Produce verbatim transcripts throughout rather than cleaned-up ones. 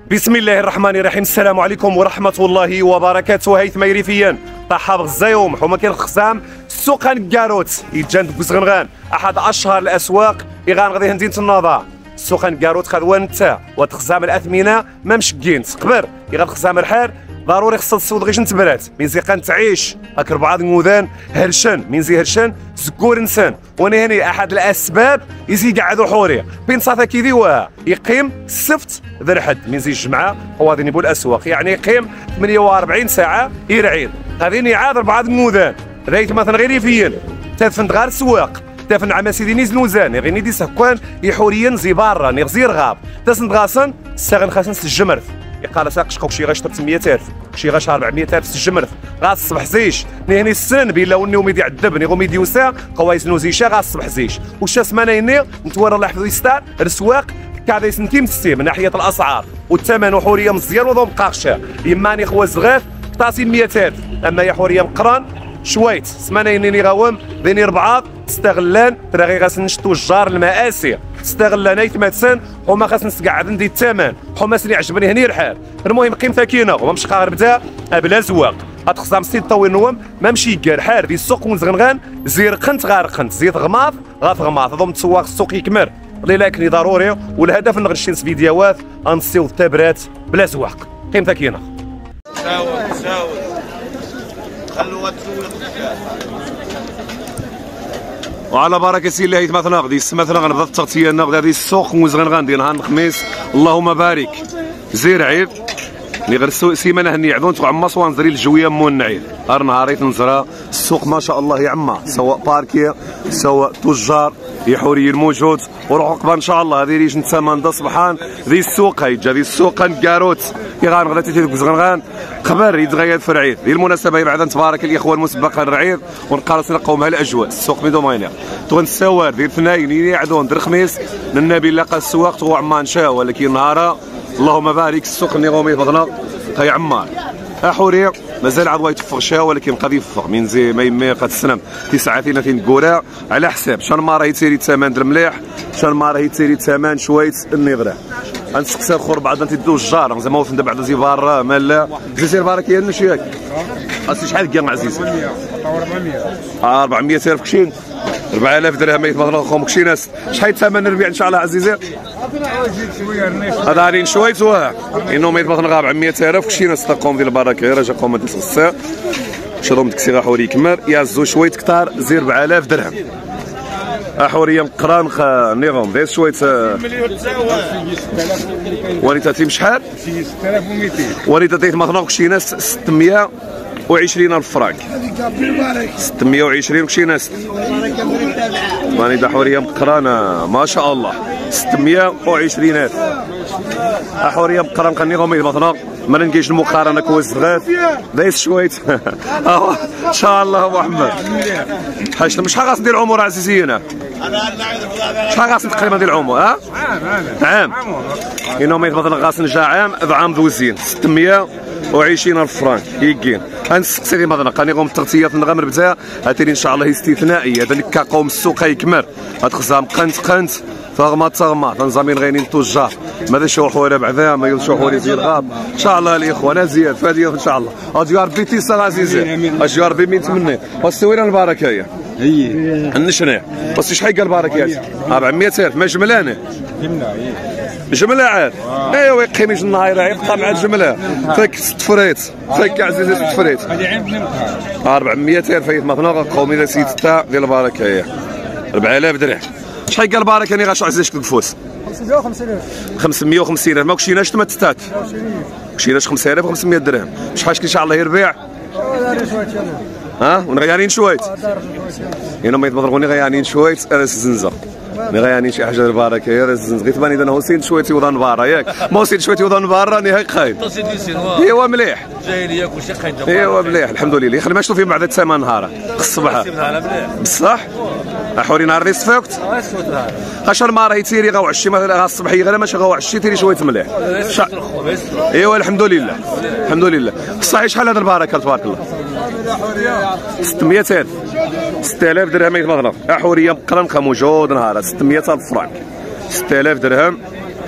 بسم الله الرحمن الرحيم. السلام عليكم ورحمة الله وبركاته. هيثم يريفيا طحاب غزايوم حما كاين الخصام سوقان كاروت يتجاند بوزغنغان احد اشهر الاسواق يغان غادي مدينة النهضة. سوقان كاروت خذوان نتا وتخزام الاثمنه ما مشكين تقبر يغاد خزام الحار ضروري خصها تصود غيش نتبرات من زي قان تعيش هاك ربعة الموذان هرشان من زي هرشان زكور انسان وانا هنا احد الاسباب يزيد قعدوا حوري بين صافا كيدي واه يقيم السبت ذا الحد من زي الجمعه هو غادي نبو الاسواق يعني يقيم ثمانية وأربعين ساعه يرعيد غادي يعاد ربعة الموذان ريت مثلا غير يفين تفند غير السواق تفن عما سيدي نيز نوزان غير نيدي سكوان يحوريا زي برا نغزير غاب تسند غاسن ساغن خاسن الجمرث يقال ساقش شي غاش ثلاثمية ألف شي غاش أربعمية ألف الجمرث غاس الصبح زيش نهني السن بيلا وني وميدي عذب ني غوميدي وسا قوايس نوزيشا غاس الصبح زيش وش اسمنا يني نتورى الله يحفظو يستار السواق كاع سنتيم ستي من ناحيه الاسعار والثمن وحوريه مزيان وضو مقاقشه يماني خوا زغاف طاسين مية ألف اما يا حوريه مقران شويت سمانه يني غاوم ذيني ربعه تستغلان ترى غير غاس نشطو الجار المآسي استغلنا يتماتسن وما خاص نسقعد ندي الثمن حما سني عجبني هني الحال المهم قيم ثكينه وما مش غير بدا بلا زواق غتخزام ستين طويل نوم ما مشي كار حار في السوق ونزغنغان زير قنت غار قنت زيد غماض غاف غماض ضم تسواق السوق يكمر لكن ضروري والهدف نغشي فيديوهات انسيو التبرات بلا زواق قيم ثكينه ساوى ساوى خلوها تسوق وعلى بركه الله مثلا غادي مثلا غنبدا التغطيه لنا غادي السوق وزغنغان ديال نهار الخميس اللهم بارك زير عيب اللي غير سيمانه هني عذون تو عما سوا نزري الجويه مونعين نهار نهاريت نزرا السوق ما شاء الله يعمى سواء باركيه سواء تجار يحوري الموجود وروح عقبه ان شاء الله هذه ريش نتسامى صبحان ذي السوق هيجا ذي السوق كاروت يغان غدا تيتي بزغنغان خبر يتغير في العيد بالمناسبه بعد تبارك الاخوه المسبقه الرعيد ونقارس نلقاو مع الاجواء السوق ميدو ماينه تون السوار ديال اثنين يعدون در خميس النبي لقى السواق تو عمان شا ولكن نهارا اللهم بارك السوق اللي غومي فضنا هي عمان احوري مازال عضوا يتفق شا ولكن قد يفق من زي ما يمي قد السنم تسعة ثلاثين كورا على حساب شان ما راهي تيري ثمن در مليح شان ما راهي تيري ثمن شويت النغره غنسقسي الاخر بعد انت تدوز الجار زعما وفد بعد زي برا مالا زير بارك يا نشيك اصلي شحال كاع عزيز أربعمية ألف كشين أربعة آلاف درهم يتبادلوا خوم كشيناس شحال الثمن نربيع ان شاء الله عزيزي هذا علين شويت واه انهم يتبادلوا أربعمية ألف كشيناس تقوم ديال البركه راه قوم ديال الصا شروم ديك سيغا حوري كمار يازو شويت كثار زير أربعة آلاف درهم احوريه مقران نظام دايز شويت وليتا تيم شحال ستة آلاف ومئتين وليتا تيت مثلا كشيناس ستمية وعشرين ألف فرانك ستمية وعشرين كشيناس ماني دا حوريه مقرانه ما شاء الله ستمية وعشرين ألف احوريه مقران كنيغهم مثلا ما نلقاش المقارنه كوز غاف دايز شويت ان شاء الله ابو محمد حاج مش خاص ندير عمر عزيزي هنا شحال خاص تقريبا ديال العمر ها عام انهم مثلا خاص نجا عام عام دوزين ستمية وعشرين ألف فرانك يكين غنسقسي مثلا قانيغهم التغطيه نغامر بتا هاتي ان شاء الله استثنائيه هذا اللي كقوم السوق يكمر غتخزام قنت قنت فغمات تغمات نظامين غينين التجار ماذا شو حوالي بعدا ما يشوفوا حوالي زي الغاب ان شاء الله الاخوان زياد فادي ان شاء الله اجي ربي تيسر عزيزي اجي ربي من تمني وسوينا البركه هي هي النشنه بس شحال قال البركه أربعمية ألف ما جملانه جمله عاد ايوا يقيم النهار يبقى مع الجمله فك ست فريت فك عزيزي ست فريت أربعمية ألف مثلا قومي لا سيد تاع ديال البركه هي أربعة آلاف درهم شحال قال البركه اني غاشو عزيز شكل كفوس خمسمية وخمسين ألف خمسمية وخمسين ألف ما كشيناش تما تتات كشيناش خمسة آلاف وخمسمية درهم شحال ان شاء الله يربيع ها ونغيانين شويت هنا ما يتبضروني غيانين شويت انا الزنزه مي غيانين شي حاجه البركه يا الزنزه غير تبان اذا هو سين شويتي وضان برا ياك ما سين شويتي وضان برا راني هاك خايب ايوا مليح جاي كلشي قايد ايوا مليح الحمد لله خلي ما نشوف فيه بعد الثمان نهار الصباح بصح احوري نهار اللي صفاكت اشهر ما راهي تيري غاو عشي مثلا الصباح غير ماشي غاو عشي تيري شويه مليح ايوا الحمد لله الحمد لله صحيح شحال هذا البركه تبارك الله ستمية ألف ستة آلاف درهم مثلا احوريه مقرنقه موجود نهار ستمية ألف فرانك ستة آلاف درهم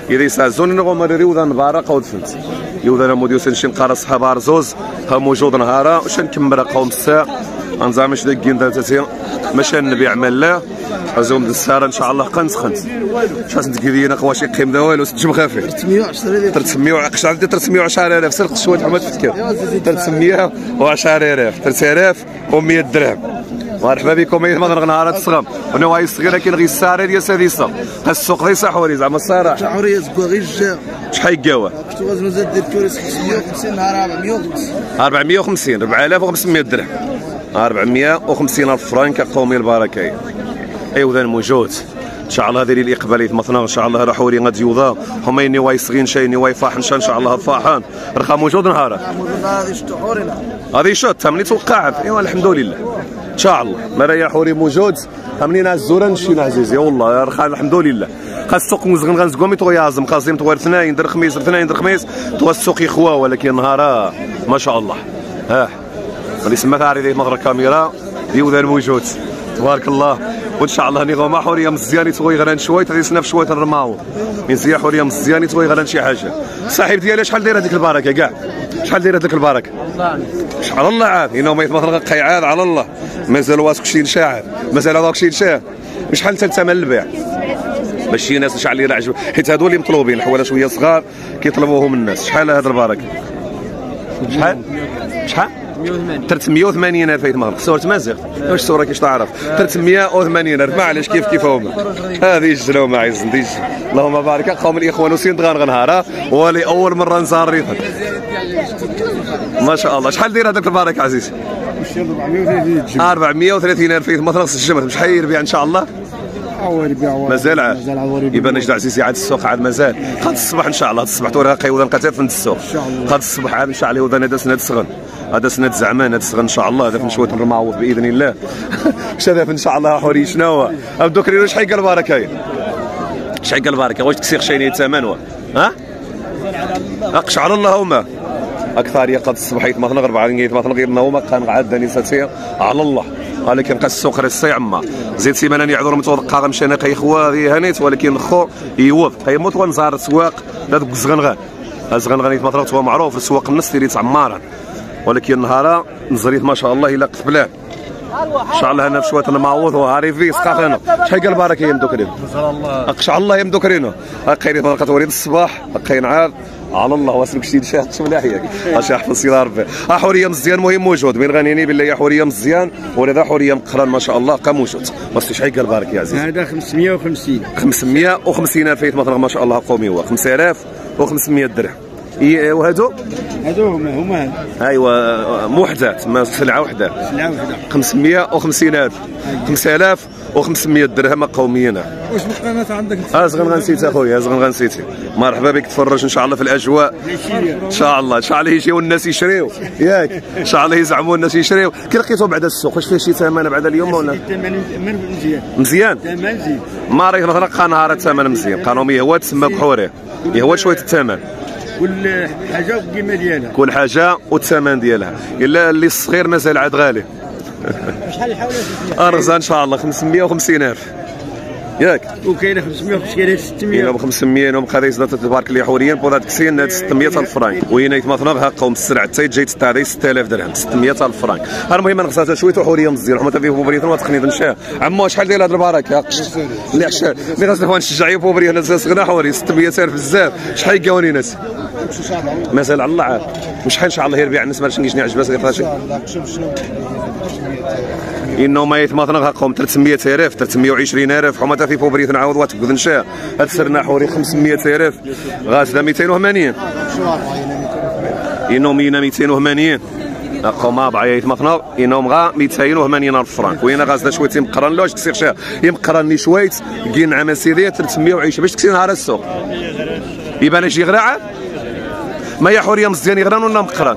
اذا يسازون نغمر ريوضا نبارق او دفنت يوضا موديو سنشين قارص حبار زوز ها موجود نهارا واش نكمل قوم الساعه انزعم مش داكين داتي ماشي نبيع مال ازوم السهره ان شاء الله قنت قنت شحال تقيدينا قواشي قيم دا والو تجم خافي ثلاثمية وعشرة ثلاثمية وعقش عندي ثلاثمية وعشرة آلاف سرق شويه حماد فتكر ثلاثمية وعشرة آلاف ثلاثة آلاف ومية درهم مرحبا بكم ايها المغرب نهارات الصغام انا واي الصغيره كاين غير السعر ديال سادسه السوق غير صحوري زعما الصراحه صحوري زكوا غير الجا شحال يقاوى شفتو غازو زاد دير كوريس خمسمية وخمسين نهار أربعمية وخمسين أربعمية وخمسين أربعة آلاف وخمسمية درهم أربعمية وخمسين الف فرنك قومي البركه ايوا موجود ان شاء الله هذه الاقبال يتمثلنا ان شاء الله راه حوري غادي يوضا هما يني واي صغين شي ني واي فاحن ان شاء الله الفاحن رخا موجود نهار هذه شتو حوري هذه شو تمني توقعت ايوا الحمد لله ان شاء الله مريا حوري موجود همنين الزوران شي عزيزي والله رخا الحمد لله خاص السوق مزغن غنزقومي تو يازم قاسم تو اثنين در خميس اثنين در خميس تو السوق يخوا ولكن نهار ما شاء الله ها اللي سما تعري مغرب كاميرا ديو موجود تبارك الله وان شاء الله نيغو ما حوريه مزياني توي غران شويه تريسنا في شويه نرماو مزيا حوريه مزياني توي غران شي حاجه الصاحب ديالها شحال داير هذيك البركه كاع شحال داير هذيك البركه على الله عاد انه ما يتمثل قيعاد على الله مازال واسك شي نشاعر مازال هذاك شي نشاع شحال حتى ثمن البيع باش شي ناس شحال اللي عجبو حيت هادو اللي مطلوبين الحواله شويه صغار كيطلبوهم الناس شحال هذا البركه شحال شحال ثلاثمية وثمانين الف يتمغرب صورة مازيغ واش الصورة كيش تعرف ثلاثمية وثمانين الف معليش كيف كيف هما هذه الجلو ما عايز نديش اللهم بارك قوم الاخوان وسين غان غنهارا ولي اول مره نزار ريفك ما شاء الله شحال داير هذاك البركه عزيزي أربعمية وثلاثين الف يتمثل خص الجمل شحال يربيع ان شاء الله مازال عاد يبان نجد عزيزي عاد السوق عاد مازال قد الصباح ان شاء الله الصباح توريها قيوضا قتات في السوق قد الصباح عاد ان شاء الله هذا سنه الصغن هذا سنه زعمان هذا الصغن ان شاء الله هذا في شويه المعوض باذن الله واش هذا ان شاء الله حوري شنو ابدو كريرو شحال قال البركه شحال قال البركه واش تكسير شيني الثمن ها اقش على الله هما اكثر يقد الصباح يتمثل أربعة يتمثل غير نوما كان عاد داني ساتير على الله ولكن قاس السوق راه عما زيد سيمانه يعذر متوقع مشينا قي خواري هنيت ولكن خو يوض قيموت ونزار السواق هذاك الزغنغان الزغنغان يتمثل هو معروف السواق النص ديريت عمارا ولكن نهارا نزريت ما شاء الله الا قبلان ان شاء الله انا في شويه المعوض وهاري في سقاط هنا شحال قال بركه يمدو كريم اقش على الله يمدو كرينو قيري طريقه وريد الصباح قين عاد على الله واسلك شي شاح ملاحيك اش يحفظ سي ربي ها حوريه مزيان مهم موجود من غنيني بالله يا حوريه مزيان ولا حوريه مقران ما شاء الله قا موجود بس شحال قال بركه يا عزيزي هذا خمسمية وخمسين خمسمية وخمسين الف مثلا ما شاء الله قومي هو خمسة آلاف وخمسمية درهم وهادو هادو هما هما ايوا موحدات ما سلعه وحده سلعه وحده خمسمية وخمسين الف خمسة آلاف وخمسمية درهم قوميين واش القناه عندك اه زغن غنسيت اخويا زغن غنسيتي مرحبا بك تفرج ان شاء الله في الاجواء ان شاء الله ان شاء الله يجيو الناس يشريو ياك ان شاء الله يزعموا الناس يشريو كي لقيتو بعد السوق واش فيه شي ثمن بعد اليوم ولا مزيان مزيان مزيان ما راه مثلا نهار الثمن مزيان قانون يهوى تسمى كحوري يهوى شويه الثمن كل حاجه والقيمه ديالها كل حاجه والثمن ديالها الا اللي الصغير مازال عاد غالي شحال الحوله ارزان ان شاء الله خمسمية وخمسين الف ياك وكاينه خمسمية وخمسين ستمية كاينه ب خمسمية وبقى ريزدات تبارك الله حوريا بوضات كسين هاد ستمية الف فرانك وين يتمثل ها قوم السرعه حتى جاي تاع ستة آلاف درهم ستمية الف فرانك المهم انا خصها شويه حوريه مزيان حتى فيه بوبريت وتقنيد نشاه عمو شحال داير هاد البركه اللي عشان اللي غاز نشجع بوبري انا صغنا حوري ستمية الف بزاف شحال يقاوني ناس مازال على الله عاد وشحال ان شاء الله يربيع الناس باش نجي نعجبها غير فاشي انه ما يتمثل قوم ثلاثمية الف ثلاثمية وعشرين الف حما في فبراير نعاود وتقد نشا هاد سرنا حوري خمسمية الف غازله مئتين وثمانين انه مينا مئتين وثمانين قوم اربعه يتمثل انهم غا مئتين وثمانين الف فرانك وين غازله شويه مقرن لوش تكسير شا يمقرني شويه كي نعم سيدي ثلاثمية وعشرين باش تكسي نهار السوق يبان يجي غرا ما يا حوريه مزيان يغران ولا مقران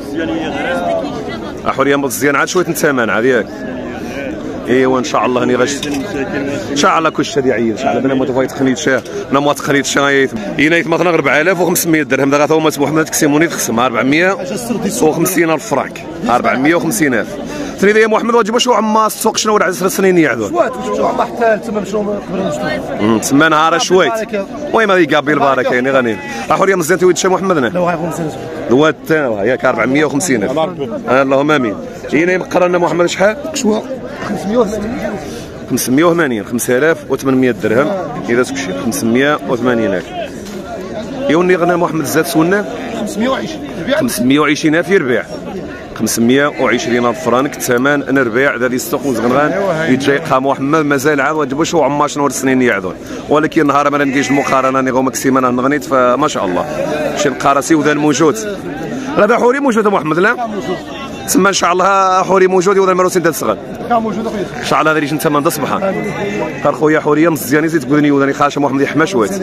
حوريه مزيان عاد شويه الثمن عاد ياك ايوا ان شاء الله هاني غاش ان شاء الله كلشي غادي يعيد ان شاء الله بنا موتو تقنيت شاه انا مو تقنيت شاه ينايت مثلا أربعة آلاف وخمسمية درهم دابا هما محمد كسيموني تخصم أربعمية وخمسين الف فرانك أربعمية وخمسين الف ثري يا محمد واجب شو عما السوق شنو ولا عشر سنين يعذون شوات وشو عم حتى تما شنو قبل نشوف تسمى نهار شويت وي ما يقابل البركه يعني غني اخوريا مزيان تويد شي محمدنا لو هاي خمسين دوات ياك أربعمية وخمسين اللهم امين جينا مقرنا محمد شحال شوا خمسمية وثمانين خمسمية وثمانين خمسة آلاف وثمانمية درهم اذا تكشي خمسمية وثمانين الف يوني غنى محمد زاد سولنا خمسمية وعشرين خمسمية وعشرين الف يربيع خمسمية وعشرين الف فرانك الثمن انا ربيع ذا السوق وزغنغان يتجي قام محمد مازال عاد واجب شو عما شنو السنين يعذون ولكن نهار ما نديش المقارنه نيغو ماكسيمان نغنيت فما شاء الله شي القراسي وذا الموجود هذا حوري موجود محمد لا تسمى ان شاء الله حوري موجود وذا المروسين تاع الصغر كان موجود اخويا ان شاء الله هذا اللي انت من الصباح قال خويا حوريه مزيانين زيد تقولني وذا خاشه محمد يحمى شويت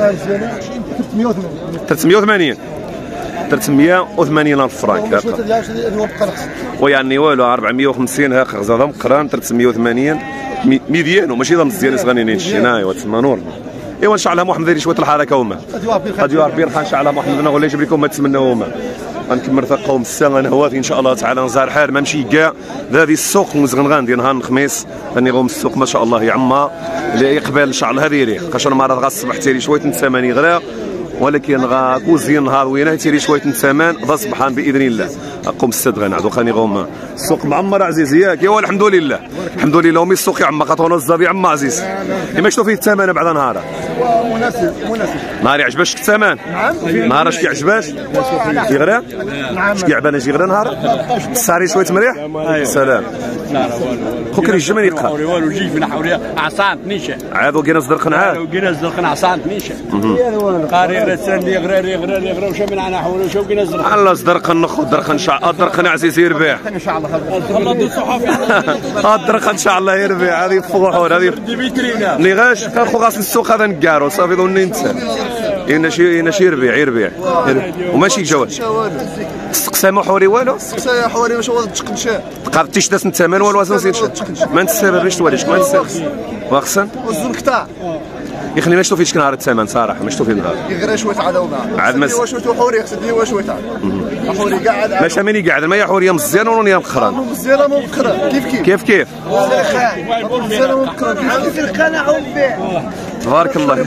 ثلاثمية وثمانين ثلاثمية وثمانين الف فرانك ويعني والو أربعمية وخمسين هاك غزاده مقران ثلاثمية وثمانين ميديان وماشي ضم مزيان صغانيين شيناي وتسمى نور ايوا ان شاء الله محمد يدير شويه الحركه هما غادي يربي ان شاء الله محمد نقول يجيب لكم ما تسمناو هما غنكمل ثقهم الساعه انا هوافي ان شاء الله تعالى نزار حال ما نمشي كاع هذه السوق مزغنغان ديال نهار الخميس ثاني غوم السوق ما شاء الله يا عما اللي يقبل ان شاء الله هذه ليه قاشر مرات غا الصبح تيري شويه الثمن غلا ولكن غا كوزين نهار وينه تيري شويه الثمن ذا صبحان باذن الله قوم السد غنعدو خاني غوم السوق معمر عزيز ياك ايوا الحمد لله الحمد لله ومي السوق يا عما قطونه الزابي عما عزيز كيما شفتوا فيه الثمن بعد نهار مناسب مناسب نهار يعجبك الثمن نعم نهار اش كيعجبك يغرى نعم اش كيعبان يجي غرا نهار الساري شويه مليح سلام خوك الجمل يبقى والو جي في نحوريا عصان نيشه عادو كينا صدرقنا عاد وكينا صدرقنا عصان نيشه قاري غرسان يغرى يغرى يغرى وش من انا حول وش كينا صدرق الله صدرق نخ صدرق ان شاء الله صدرق عزيز يربيع ان شاء الله الله دو الصحافي صدرق ان شاء الله يربيع هذه فوحور هذه اللي غاش كنخو غاس السوق هذا نكارو صافي ظني انت إن شي إن شي يربيع يربيع وماشي جواد استقسام حوري والو استقسام حوري واش هو تقنشا قابتيش داس الثمن والو واسن ما نتسببش تواليش ما نتسببش واخسن وزن قطع يخلي ما شفتو فيش نهار الثمن صراحه ما شفتو في النهار يغرى شويه عداونا عاد ما واش شفتو حوري خصني واش شويه حوري قاعد ماشي ماني قاعد ما يا حوريه مزيان ولا نيا مخران مزيانه مو مكره كيف كيف كيف كيف مزيانه مو مكره كيف القناع وبيع تبارك الله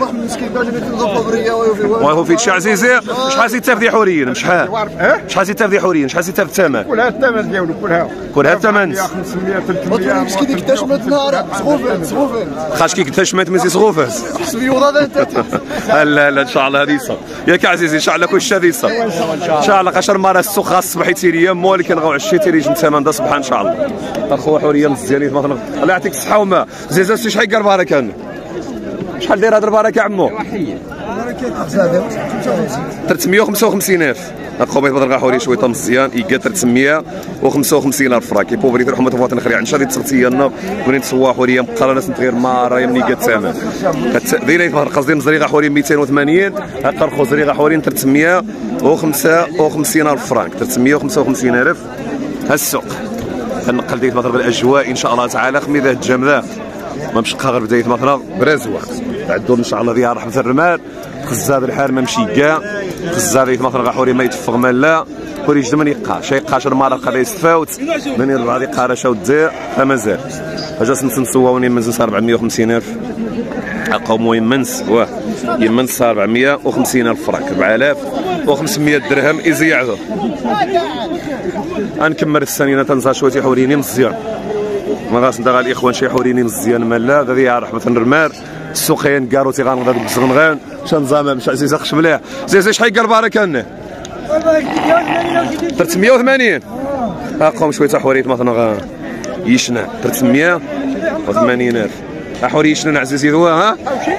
وهو في شي عزيزي شحال زيد تفدي حوريين شحال شحال زيد تفدي حوريين شحال زيد تفدي الثمن كلها الثمن ديالو كلها كلها الثمن خمسمية ثلاثمية مسكين ديك تشمت نهار صغوفن صغوفن خاش كي قلت شمات مزي صغوفاس حسبي وضع انت لا لا ان شاء الله هذه يصل ياك عزيزي ان شاء الله كل شيء هذه يصل ان شاء الله قشر مره السوق خاص الصباح يتيريا ولكن غاو عشي تيري الثمن ده صباح ان شاء الله اخو حوريه مزيانين مثلا الله يعطيك الصحه وما زيزا شحال يقرب بركه شحال داير هاد البركه عمو ثلاثمية وخمسة وخمسين الف اخو بيت بدر حوري شويه مزيان يلقى ثلاثمية وخمسة وخمسين الف فرانك بوفري رحمه الله نخري عن شادي تسغتينا ونين تسوا حوريه مقرره ناس غير ما راهي مني قد ثمن دينا يفهر قصدي مزريغه حوري مئتين وثمانين هاكا زريغه حوري ثلاثمية وخمسة وخمسين الف فرانك ثلاثمية وخمسة وخمسين الف هالسوق كنقل ديك مثلا بالاجواء ان شاء الله تعالى خميده الجمذا ما مشقها غير بدايه مثلا برازوه تعدوا ان شاء الله فيها رحمه الرمال خزاب الحال ما مشي كاع خزاب مثلا غاحوري ما يتفق ما لا كوري جد من يقع شي قاشر مره قضا يستفاوت من يربع هذه قاره شاو دير فمازال اجا نسنسوا يمنس أربعمية وخمسين الف قوم يمنس واه يمنس أربعمية وخمسين الف فرانك أربعة آلاف وخمسمية درهم ايزي يعذر غنكمل السنينه تنزا شويه حوريني مزيان ما غاس ندغ الاخوان شي حوريني مزيان مالا هذه يا رحمه الرمال السوقين كاروتي غنغدا بزغنغان شنزام مش عزيز اخش مليح زيد شحال قال بارك لنا ثلاثمية وثمانين اقوم شويه حوريت مثلا غا يشنا ثلاثمية وثمانين الف حوري يشنا عزيزي هو ها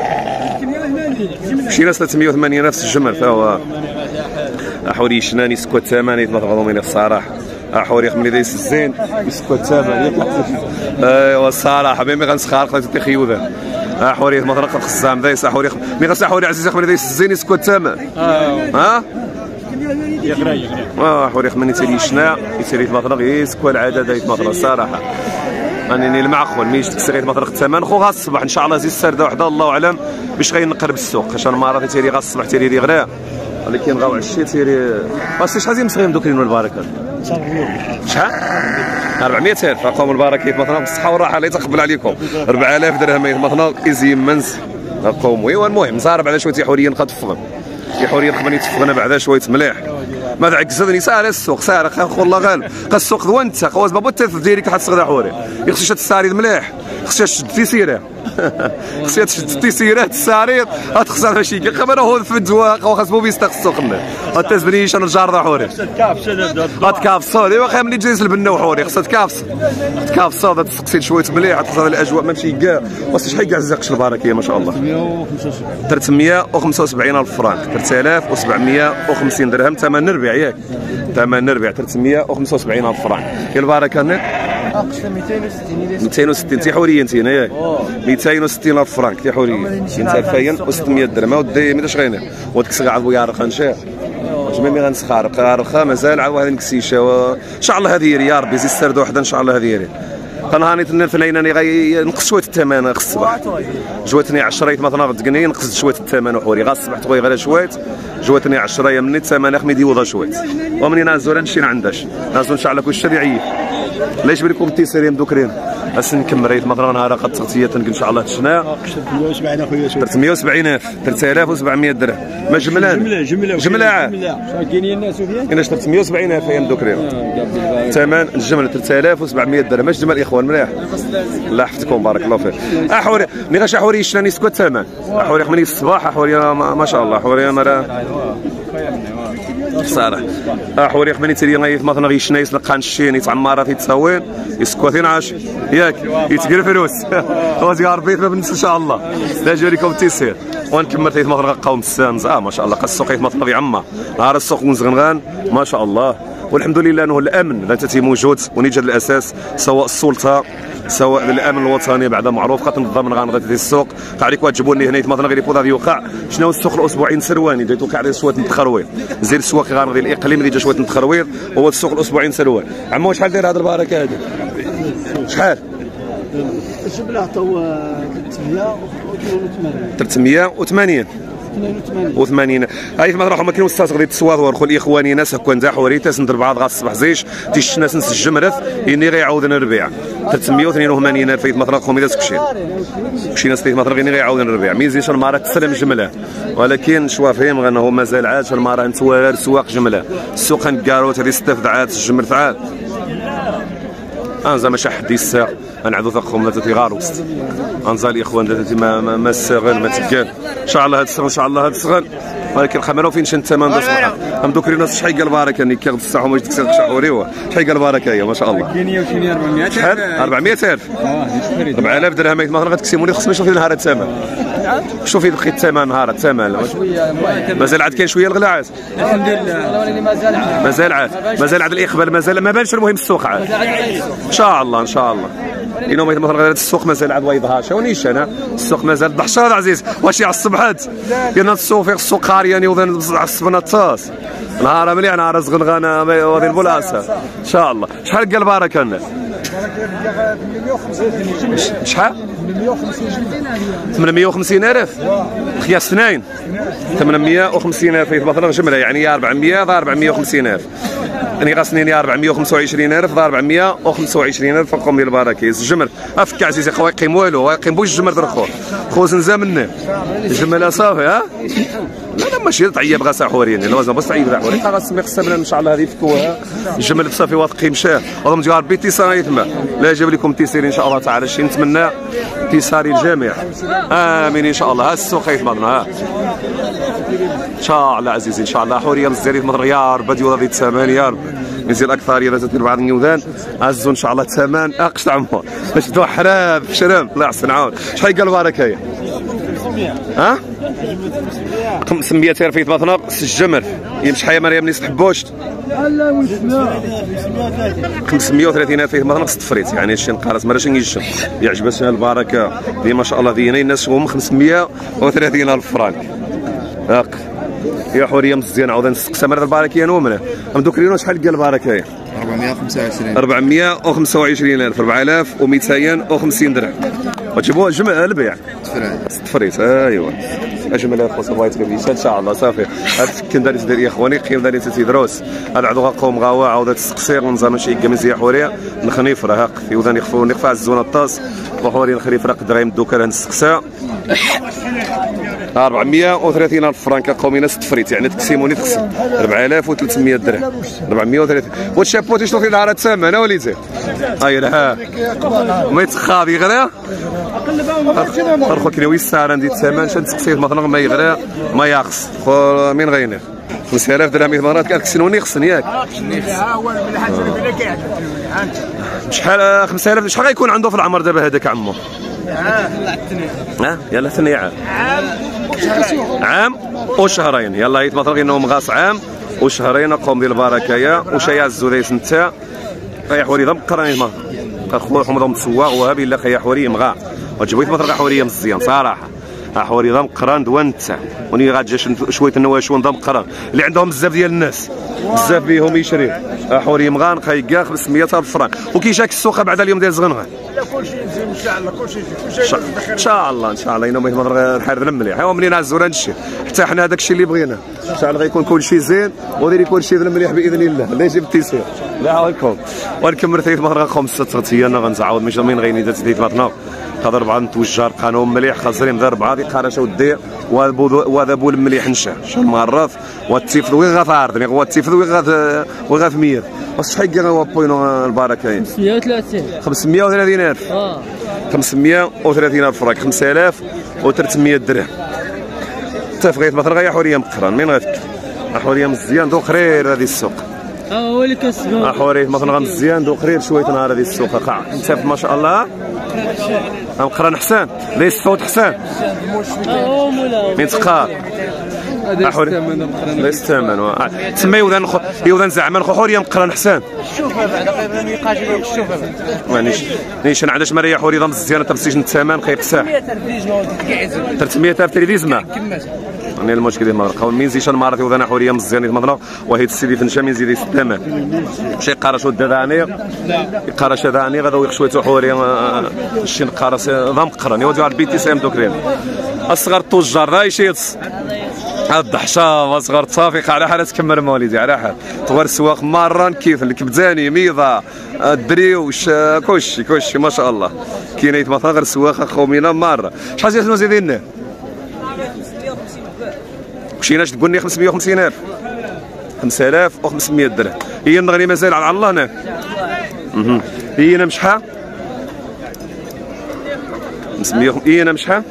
مشينا ثلاثمية وثمانين نفس الجمل فهو حوري يشناني سكوت ثمانية مثلا من الصراحه حوري خمني دايس الزين يسكوت ثمانية ايوا الصراحه بين غنسخار خليت تخيوذا حوري مثلا خصام دايس حوري مي غا حوري عزيزي خمني دايس الزين يسكوت ثمن ها يغرى يغرى اه حوري خمني تيري شنا يتيري مثلا يسكو العاده دايت مثلا الصراحه انني المعقول ميش تكسريت مثلا الثمن خو غا الصباح ان شاء الله زيد السرده وحده الله اعلم باش غينقلب السوق عشان المره تيري غا الصباح تيري لي غرا ولكن غاو عشي تيري بس شحال زي مسغيم دوك البركه شحال أربعمية ألف قوم البركه مثلا بالصحه والراحه اللي تقبل عليكم أربعة آلاف درهم مثلا ايزي منز قوم وي المهم صار بعدا شويه حوريه نخطفهم في حوريه خمني تفغنا بعدا شويه مليح ما دعك زدني ساهل السوق ساهل خو الله غالب قا السوق ذو انت خواز بابا تث ديريك حد صغدا حوري يخصش الساريد مليح خصش تشد في سيره خصش تشد في سيره الساريد غتخسر ماشي قبل هو في الدواق وخاص بو بيستخ السوق تزبنيش انا الجار ذا حوري غتكافص ايوا خا ملي تجلس البنا وحوري خصها تكافص تكافص هذا تسقسي شويه مليح تخسر الاجواء ماشي كاع واش شحال كاع الزقش البركه ما شاء الله ثلاثمية وخمسة وسبعين ألف فرانك ثلاثة آلاف وسبعمية وخمسين درهم ثمن ربيع ياك ثمن ربيع ثلاثمية وخمسة وسبعين ألف فرانك يا البركه نك مئتين وستين تي حوريه انت هنا ياك مئتين وستين ألف فرانك تي حوريه ألفين وستمية درهم ودي ميداش غيني وديك عاد بو يارق نشا جميع غنسخارق رخا مازال عاد واحد نكسيشه ان شاء الله هذه هي يا ربي زيد سرد وحده ان شاء الله هذه هي فنهاني تنفليناني غينقص شويه الثمن خص الصباح جواتني عشرة مثلا غدقني نقص شويه الثمن وحوري غا الصباح تبغي غير شويه جواتني عشرة مني الثمن خمي ديوضا شويه ومني نازل نمشي عنداش نازل ان شاء الله كلشي يعيف ليش بليكم تيسيرين دوكرين بس نكمل ريت مثلا نهار قد تغطيه ان شاء الله تشنا ثلاثمية وسبعين ألف ثلاثة آلاف وسبعمية درهم ما جملان جمله جمله جمله كاينين الناس فيها كاين ثلاثمية وسبعين ألف ايام دوكرين ثمن الجمل ثلاثة آلاف وسبعمية درهم ماش جمل الاخوان مليح الله يحفظكم بارك الله فيك احوري ملي غاش احوري شناني سكوت الثمن احوري من الصباح احوري ما شاء الله احوري مرا صراحه احوري خمني تري غيث مثلا غيشنايس نقانشين يتعمرات يتساوين يسكوتين عاش ياك يتقل فلوس واش يا ربي ما بنس ان شاء الله لا جا لكم التيسير ونكمل تيت مثلا قوم السامز اه ما شاء الله قا السوق مثلا يعمر نهار السوق مزغنغان ما شاء الله والحمد لله انه الامن لا تتي موجود ونيجد الاساس سواء السلطه سواء الامن الوطني بعد معروف خاطر الضامن غنغادي في السوق عليك واجبوني هنا مثلا غير يفوض هذا يوقع شنو السوق الاسبوعين سرواني جاي توقع على سوات التخرويض زير السواق غنغادي الاقليم اللي جا شويه التخرويض هو السوق الاسبوعين سروان عمو شحال داير هذا البركه هذه شحال الجبله تو ثلاثمية وثمانين وثمانين هاي مثلا راهم كاين استاذ غادي تصواض خو الاخواني ناس هكا نتاع حوريتاس ندير بعض غا الصباح زيش تيش ناس نسجم رث اني غيعاودنا الربيع ثلاثمية واثنين وثمانين الف مثلا خميدات كشي كشي ناس مثلا غير غيعاودنا الربيع ميزيش المراه تسلم جمله ولكن شوا فهم انه مازال عاد المراه نتوالر سواق جمله السوق نكاروت هذه ست ثعات الجمل ثعات انزا ماشي حد يساق نعذو ثقهم ذاتي غاروس انزا الاخوان ذاتي ما ما, ما الساغن ما تكال ان شاء الله هاد السغن ان شاء الله هاد السغن ولكن خمروا فين شن الثمن باش هم دوك الناس شحال قال بركه اني كيغد الساعه واش ديك الساعه حوريوه شحال قال بركه هي ما شاء الله كاين وكاين أربعمية شحال أربعمية ألف أربعة آلاف درهم مثلا غتكسيموني خصني نشوف نهار الثمن شوفي بقي الثمن نهار الثمن مازال عاد كاين شويه الغلاعات الحمد لله مازال عاد مازال عاد مازال عاد الاقبال مازال ما بانش المهم السوق عاد ان شاء الله ان شاء الله لانه مثلا غير السوق مازال عاد وايضها شونيش انا السوق مازال ضحشر عزيز واش يعصب حد لان السوق في السوق قارياني وذن عصبنا الطاس نهار مليح نهار زغنغانه وهذه البلاصه ان شاء الله شحال قال بركه لنا شحال ثمانمية وخمسين ألف قياس اثنين ثمانمية وخمسين ألف مثلا جمله يعني يا أربعمية ضا أربعمية وخمسين ألف يعني غاسنين يا أربعمية وخمسة وعشرين ألف ضا أربعمية وخمسة وعشرين ألف فقوم ديال البراكيز الجمل افك عزيزي خويا يقيم والو يقيم بوش الجمل درخو خو زنزا منه الجمل صافي ها لا لا ماشي طيب غا ساحورين لازم بس طيب حوري غاسمي خصنا ان شاء الله هذه يفكوها الجمل بصافي واثقي مشاه اللهم جا ربي تيسار يتما لا جاب لكم تيسير ان شاء الله تعالى شي نتمنى تيسار الجميع امين ان شاء الله ها السوق يتمضنا ها ان شاء الله عزيزي ان شاء الله حوريه الزريف مضر يا رب ديال هذه الثمن يا رب نزيد اكثر اذا تدير بعض النيوذان عزوا ان شاء الله الثمن اقش عمو باش تدو حراب شرم الله يحسن عون شحال قال بركه هي ها خمسمية ألف مثلا الجمل يمشي حيا مريم نيس تحبوش خمسمية وثلاثين ألف مثلا خص تفريت يعني شي نقارس مرة شي يجي يعجبها البركه دي ما شاء الله دينا الناس هم خمسمية وثلاثين ألف فرانك هاك يا حوريه مزيان عاود نسقسها مرة البركه نومنا ام دوكرينو شحال قال البركه أربعمائة وخمسة وعشرين أربعمائة وخمسة وعشرين ألف أربعة آلاف ومئتين وخمسين درهم وتجيبوها جمع البيع تفريط ايوا اجمل خويا الله يتقبل ان شاء الله صافي هاد كان داري تدير يا اخواني قيم داري تيدروس هاد عضو قوم غاوا عاود تسقسير ونزام شي كامل زي حوريه نخنيف راه في وذاني خفو نخفى على الزونه الطاس وحوري نخريف راه قد غيمدو كان نسقسا أربعمائة وثلاثين ألف فرانك قومي تفريط يعني تقسيموني تقسم أربعة آلاف وثلاثمائة درهم أربعمائة وثلاثين والشابو تيشوفي النهار الثمن وليدي هاي لا ما يتخاضي غير فرخو كنوي السعر عندي الثمن شاد تقسيط مثلا ما يغرى ما ياقص من غينه خمسة آلاف درهم مرات كنكسنوني خصني ياك شحال خمسة آلاف شحال غيكون عنده في العمر دابا هذاك عمو ها يلا ثني عام عام وشهرين يلا يت مثلا غير مغاص عام وشهرين قوم ديال البركه وشيع الزوليس نتا يا حوري ضم قراني ما خويا حمض متسواق وهابي لا خيا حوري مغا وجبيت مثلا حوريه مزيان صراحه حوري ضم قران دوان نتا وني غاتجي شويه النواشون ضم قران اللي عندهم بزاف ديال الناس بزاف بيهم يشري حوري مغان خايكا خمسمائة ألف فرنك وكيشاك السوق بعد اليوم ديال زغنغان لا كلشي ينزل ان شاء الله كلشي كلشي ان شاء الله ان شاء الله ينوم يتمر الحرد المليح هو منين عزونا نشي حتى حنا هذاك الشيء اللي بغينا ان شاء الله غيكون كلشي زين ودير يكون شي المليح باذن الله لا يجيب التيسير لا عليكم ونكمل ثلاث مرات خمسه تغطيانا غنزعاود مش من غيني دات ثلاث مرات هذا أربعة نتوجر قانون مليح خازرين ذا أربعة دي قارشة ودير وهذا بول مليح نشا شحال مرات والتيفذ وين غاثاردني هو التيفذ وين غاث وين غاث مية وشحال كان هو بوينو البركة خمسمائة وثلاثين خمسمائة وثلاثين ألف اه خمسمائة وثلاثين ألف فرنك خمسة آلاف وثلاثمائة درهم تفغيت مثلا غير حورية مقران من غير حورية مزيان دو قرير هذه السوق اه هو اللي كسبان حوريت مثلا مزيان دو قرير شويه نهار هذه السوق قاع انت ما شاء الله مقران حسان ليس صوت حسان اه مولا من تقار ليس الثمن تسمى يوذان خو يوذان زعما خو حوريه مقران حسان شوفها بعد قبل ما يبقاش شوفها مانيش نيش انا عنداش مريا حوريه مزيانه تمسيج الثمن خيقساح ثلاثمائة ألف تلفزيون يعني المشكل ديال المغرب قوم مين زيشان مارات يوذان حوريه مزيان يتمضنا وهي السيدي فنشا من زيد الثمن شي قارش وداني قارش داني غدا ويخ شويه حوريه شي قارش ضم قران يوديو على البيتي سام دوكرين اصغر التجار رايشيت الضحشه اصغر صافي على حاله تكمل مواليدي على حال طوال السواق ماران كيف الكبداني ميضه الدريوش كلشي كلشي ما شاء الله كاين مثلا غير السواق خومينا ماره شحال جاتنا زيدين مشيناش تقول لي خمسمائة وخمسين ألف خمسة آلاف وخمسمائة درهم هي نغني مازال على الله هنا هي انا مشحال خمسمائة هي انا مشحال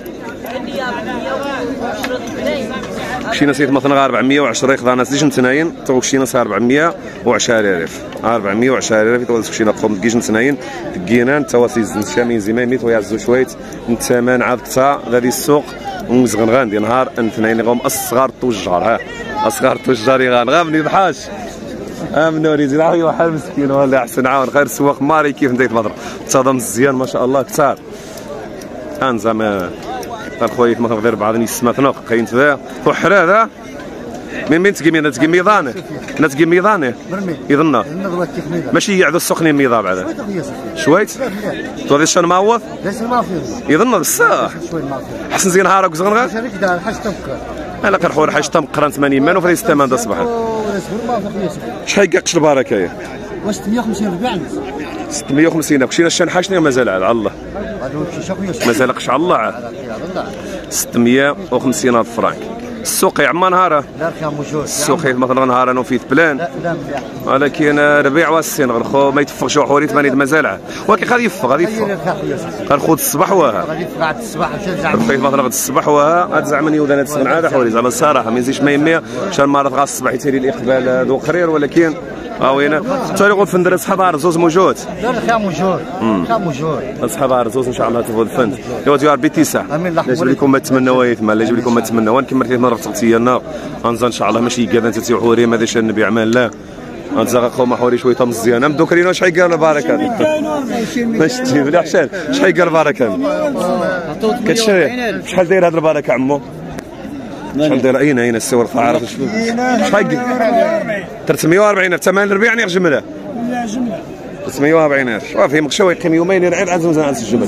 مشينا سيت مثلا أربعمائة وعشرة خذانا سيجن تناين تو مشينا صار أربعمائة وعشرة آلاف أربعمائة وعشرة آلاف تو مشينا قوم دقيجن تناين دقينا تو سيزن شامين زمان ميت ويعزو شويت الثمن عاد تا غادي السوق ومزغن غاندي نهار الاثنين غوم اصغر التجار ها اصغر التجار غنغا ما يضحاش امنوا ريزي لا واحد مسكين ولا احسن عاون خير السواق ماري كيف نديت مضرب تصادم مزيان ما شاء الله كثار كان زعما الخويا مثلا غير بعض الناس تنوق كاين ذا وحرا هذا من من تقيمي تقيم ميضانه نا تقيم ميضانه يظن ماشي يعذو السخنين ميضا بعدا شويت تو هذا الشان معوض يظن بصح حسن زين نهارك زغنغا انا كنحور حاجه تمقران ثمانين مان وفريس الثمن دا صباح شحال كاقش البركه هي ستمائة وخمسين ربع ستمائة وخمسين كشينا الشان حاشني مازال على الله مازال قش على الله عاد ستمائة وخمسين الف فرانك السوق يعمى نهاره السوق مثلا نهار انا فيه بلان ولكن ربيع والسين غنخو ما يتفقش حوري ثمانية مازال عاد ولكن غادي يفق غادي يفق غنخوض الصباح وها غادي يفق عاد الصباح فيه مثلا غادي الصباح وها هاد زعما يودان تسخن عاد حوري زعما الصراحه ما يزيدش ما يمية شحال مرات غا الصباح يتيري الاقبال ذو قرير ولكن ها وين حتى يقول في ندير صحاب عرزوز موجود لا لا موجود خا موجود صحاب عرزوز ان شاء الله تفوت الفند يوديو ربي تيسع لا يجيب لكم ما تمنوا يتمنى لا يجيب لكم ما تمنوا ونكمل ثلاث مرات تغطينا غنزا ان شاء الله ماشي كذا انت تيحوري ما داش النبي عمال لا غنزا قوم حوري شويه مزيانه نبداو كرينا شحال قال البركه باش تجيب لي حسان شحال قال البركه كتشري شحال داير هاد البركه عمو شحال داير اين اين السي ورثه عارف شحال ثلاثمية وأربعين ألف ثمن الربيع يعني جمله لا جمله ثلاثمية وأربعين ألف شوف هي مقشوه يقيم يومين غير عاد زنزان عند الجمل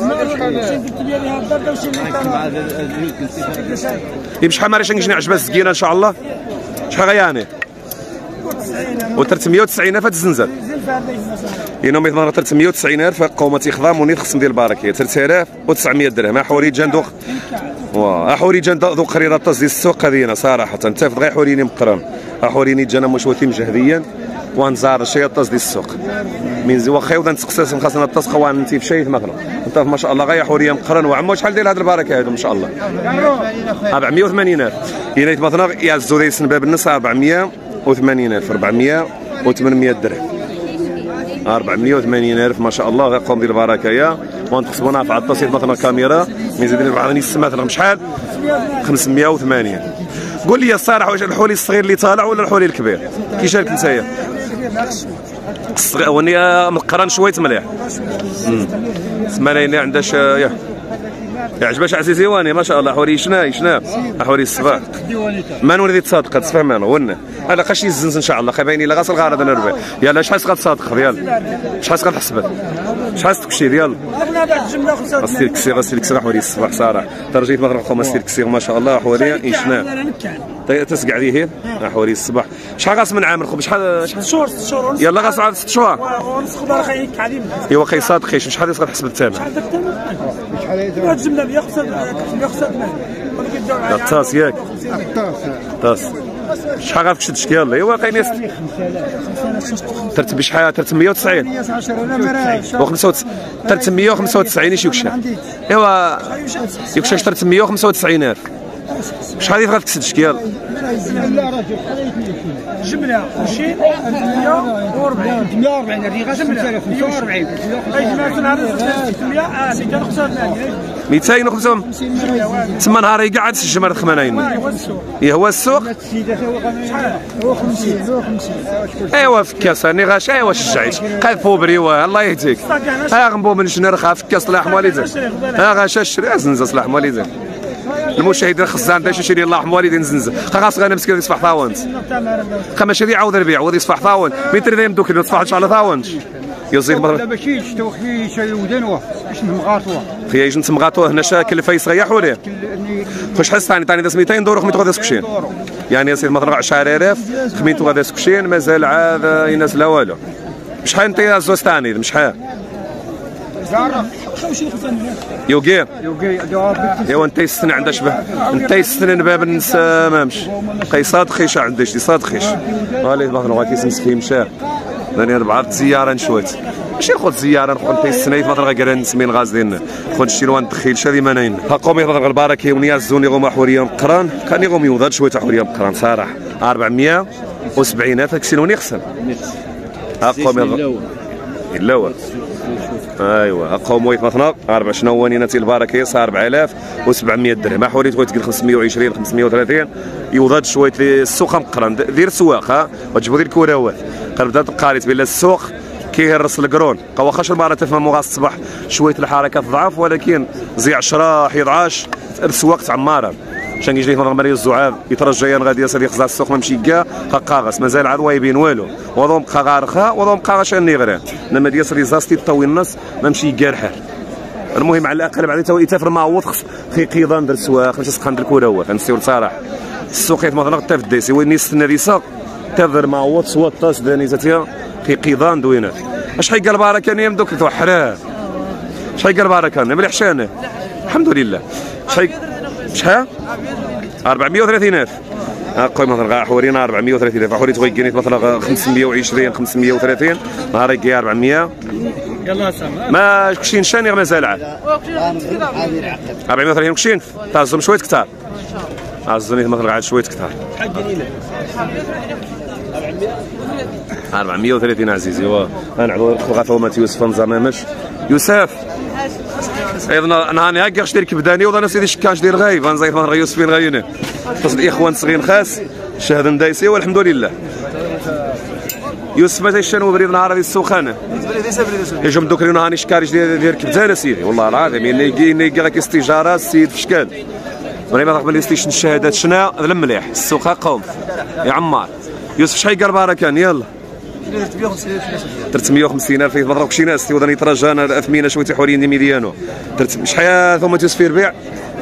بشحال ما راه شنجني عجبه السكينه ان شاء الله شحال غياني و ثلاثمية وتسعين ألف هاد الزنزان ينوم يضمن ثلاثمية وتسعين ألف قومه تيخضام ونيت خصم ديال البركه ثلاثة آلاف وتسعمية درهم حوري جندوق واه حوري جند ذو قريره تصدي السوق هذينا صراحه تنتفض غير حوريني مقرن حوريني جانا مشوتي مجهديا وانزار شي طاس ديال السوق من زي واخا ودا نتقسم خاصنا الطاس خوان انت في شيء مثلا انت ما شاء الله غير حوريه مقرن وعمو شحال ديال هاد البركه هادو ما شاء الله أربعمية وثمانين ألف ينايت مثلا يعزو دايسن باب النص أربعمية وثمانين ألف أربعمية وثمانمية درهم أربعمية وثمانين ألف ما شاء الله غير قوم ديال البركه يا ونتقسمونا في التصوير مثلا كاميرا ميزيدين بعضني السما مثلا شحال خمسمية وثمانين قول لي الصراحه واش الحولي الصغير اللي طالع ولا الحولي الكبير كي شارك نتايا الصغير وني مقرن شويه مليح سمانه عندهاش يا يعجبش عزيزي واني ما شاء الله حوري شنا شنا حوري الصباح ما نولي تصادق تفهم انا ونا انا قاش يزنز ان شاء الله خايبيني لا غاسل غارض انا ربي يلا شحال غتصادق ديال شحال غتحسب شحال تكشي ديال غسيل كسي غسيل كسي حوري الصباح صراحه ترجيت مغرب خوما سير كسي ما شاء الله حوري يشنا تسقع عليه حوري الصباح شحال غاس من عامر خو شحال ست شهور ست شهور يلا غاس عاد ست شهور ونص خضر خيك عادي ايوا كيصادق شحال غادي تحسب الثمن شحال الجمله بيقصد بيقصد الطاس ياك الطاس شحال غتكشد شكال ايوا قاينيس ترتب شحال ثلاثمية وتسعين و ثلاثمية وخمسة وتسعين شي يكشى ايوا يكشى ثلاثمية وخمسة وتسعين ألف شحال غتكسد شكال جمله ماشي ثلاثمية وأربعين ثلاثمية وأربعين هذه جمله ثلاثمية وأربعين اي نهار ثلاثمية اه مئتين وخمسة وثمانين مئتين وخمسة تما نهار يقعد الجمال الخمانين اي هو السوق هو خمسين هو خمسين ايوا فكاس راني غاش ايوا شجعيت قذفوا بريوه الله يهديك ها غنبو من جنرخ فكاس صلاح مواليدك ها غاش الشري زنزه صلاح مواليدك المشاهدين خصان باش يشري الله مواليدين زنزه خاص غير مسكين يصفح ثاونت خما شري عاود ربيع ودي يصفح ثاونت متر ذا يمدوك يصفح ان شاء الله ثاونت يزيد لا ماشي يشتو خي شي ودنوه باش نمغاطوه خي يجي نتمغاطوه هنا شاكل فايس غيا حوري خوش حس ثاني ثاني داس مئتين دور خميتو غادا سكشين يعني يا سيدي مثلا عشرة آلاف خميتو غادا سكشين مازال عاد يناس لا والو شحال انت يا زوز ثاني شحال يوقي يوقي ايوا انت يستن عندها شبه انت يستن باب الناس مامش خي صادقي شا عندش صادقي والله مثلا غادي يسمسكي مشى راني اربعه زياره نشوت ماشي ناخذ زياره ناخذ انت السنيت مثلا غير نسمي الغاز ديالنا خذ شي لوان دخيل شادي منين ها قومي مثلا البركه يوميا زوني غوما حوريه مقران كان يغوم يوضاد شويه حوريه مقران صراحه أربعمية وسبعين ألف كسيلوني خصم ها قومي الا ايوا قوموا مثلا اربع شنوانينات البركه صار أربعة آلاف وسبعمية درهم حوري تقول تقول خمسمية وعشرين خمسمية وثلاثين يوضاد شويه السوق مقرن دير سواق ها وتجبدوا ديال الكراوات قربت قاريت بلا السوق كيهرس القرون واخاش المره تفهم غاص الصباح شويه الحركات ضعاف ولكن زي عشرة حداش عشرة السواق تعماره شان يجي مثلا مريض الزعاب يترجيان غادي يصير يخزع السوق ما مشي كاع قاغس مازال عاد وايبين والو وضم قاغارخا وضم قاغش نيغران لما ديال يصير زاستي طوي النص ما مشي كاع الحال المهم على الاقل بعد تو يتافر ما عوض في قيضان در السواق باش تسخن در الكراوات نسيو صراحه السوق مثلا حتى في الديسي وين يستنى ريسا تذر ما عوض سوا طاس داني زاتيا في قيضان دوينات اش حي قال بركه نيم دوك توحراه شحال قال بركه مليح حشانه الحمد لله شحال شحال أربعمية وثلاثين ألف اقوى مثلا حورينا أربعمية وثلاثين ألف حوريت غيكينيت مثلا خمسمية وعشرين خمسمية وثلاثين نهار يجي أربعمية يلا سامع ما كشين شاني مازال عاد أربعمية وثلاثين كشين تعزم شويه كثار عزمني مثلا عاد شويه كثار أربعمية وثلاثين عزيزي و انا عضو غاثو مات يوسف نزامامش يوسف ايضا نهاني هكا شدير كبداني وضنا سيدي شكاش ديال غايب غنزيد مثلا يوسفين غاينه تصل الاخوان صغير خاص شهد ندايسي والحمد لله يوسف ما تيشانو بريد نهار هذه السخانه يجم دوك نهاني شكاريش ديال ديال كبدانه سيدي والله العظيم اللي يجي اللي يجي غير استجاره السيد في شكال مريبا قبل ستيشن الشهادات شنا هذا مليح السوق قوم يا عمار يوسف شحال قال باركان يلا ثلاثمية وخمسين ألف يضرب شي ناس تيوضن يترجانا أثمنة شويه تحورين مليانو شحال ثم تسفير بيع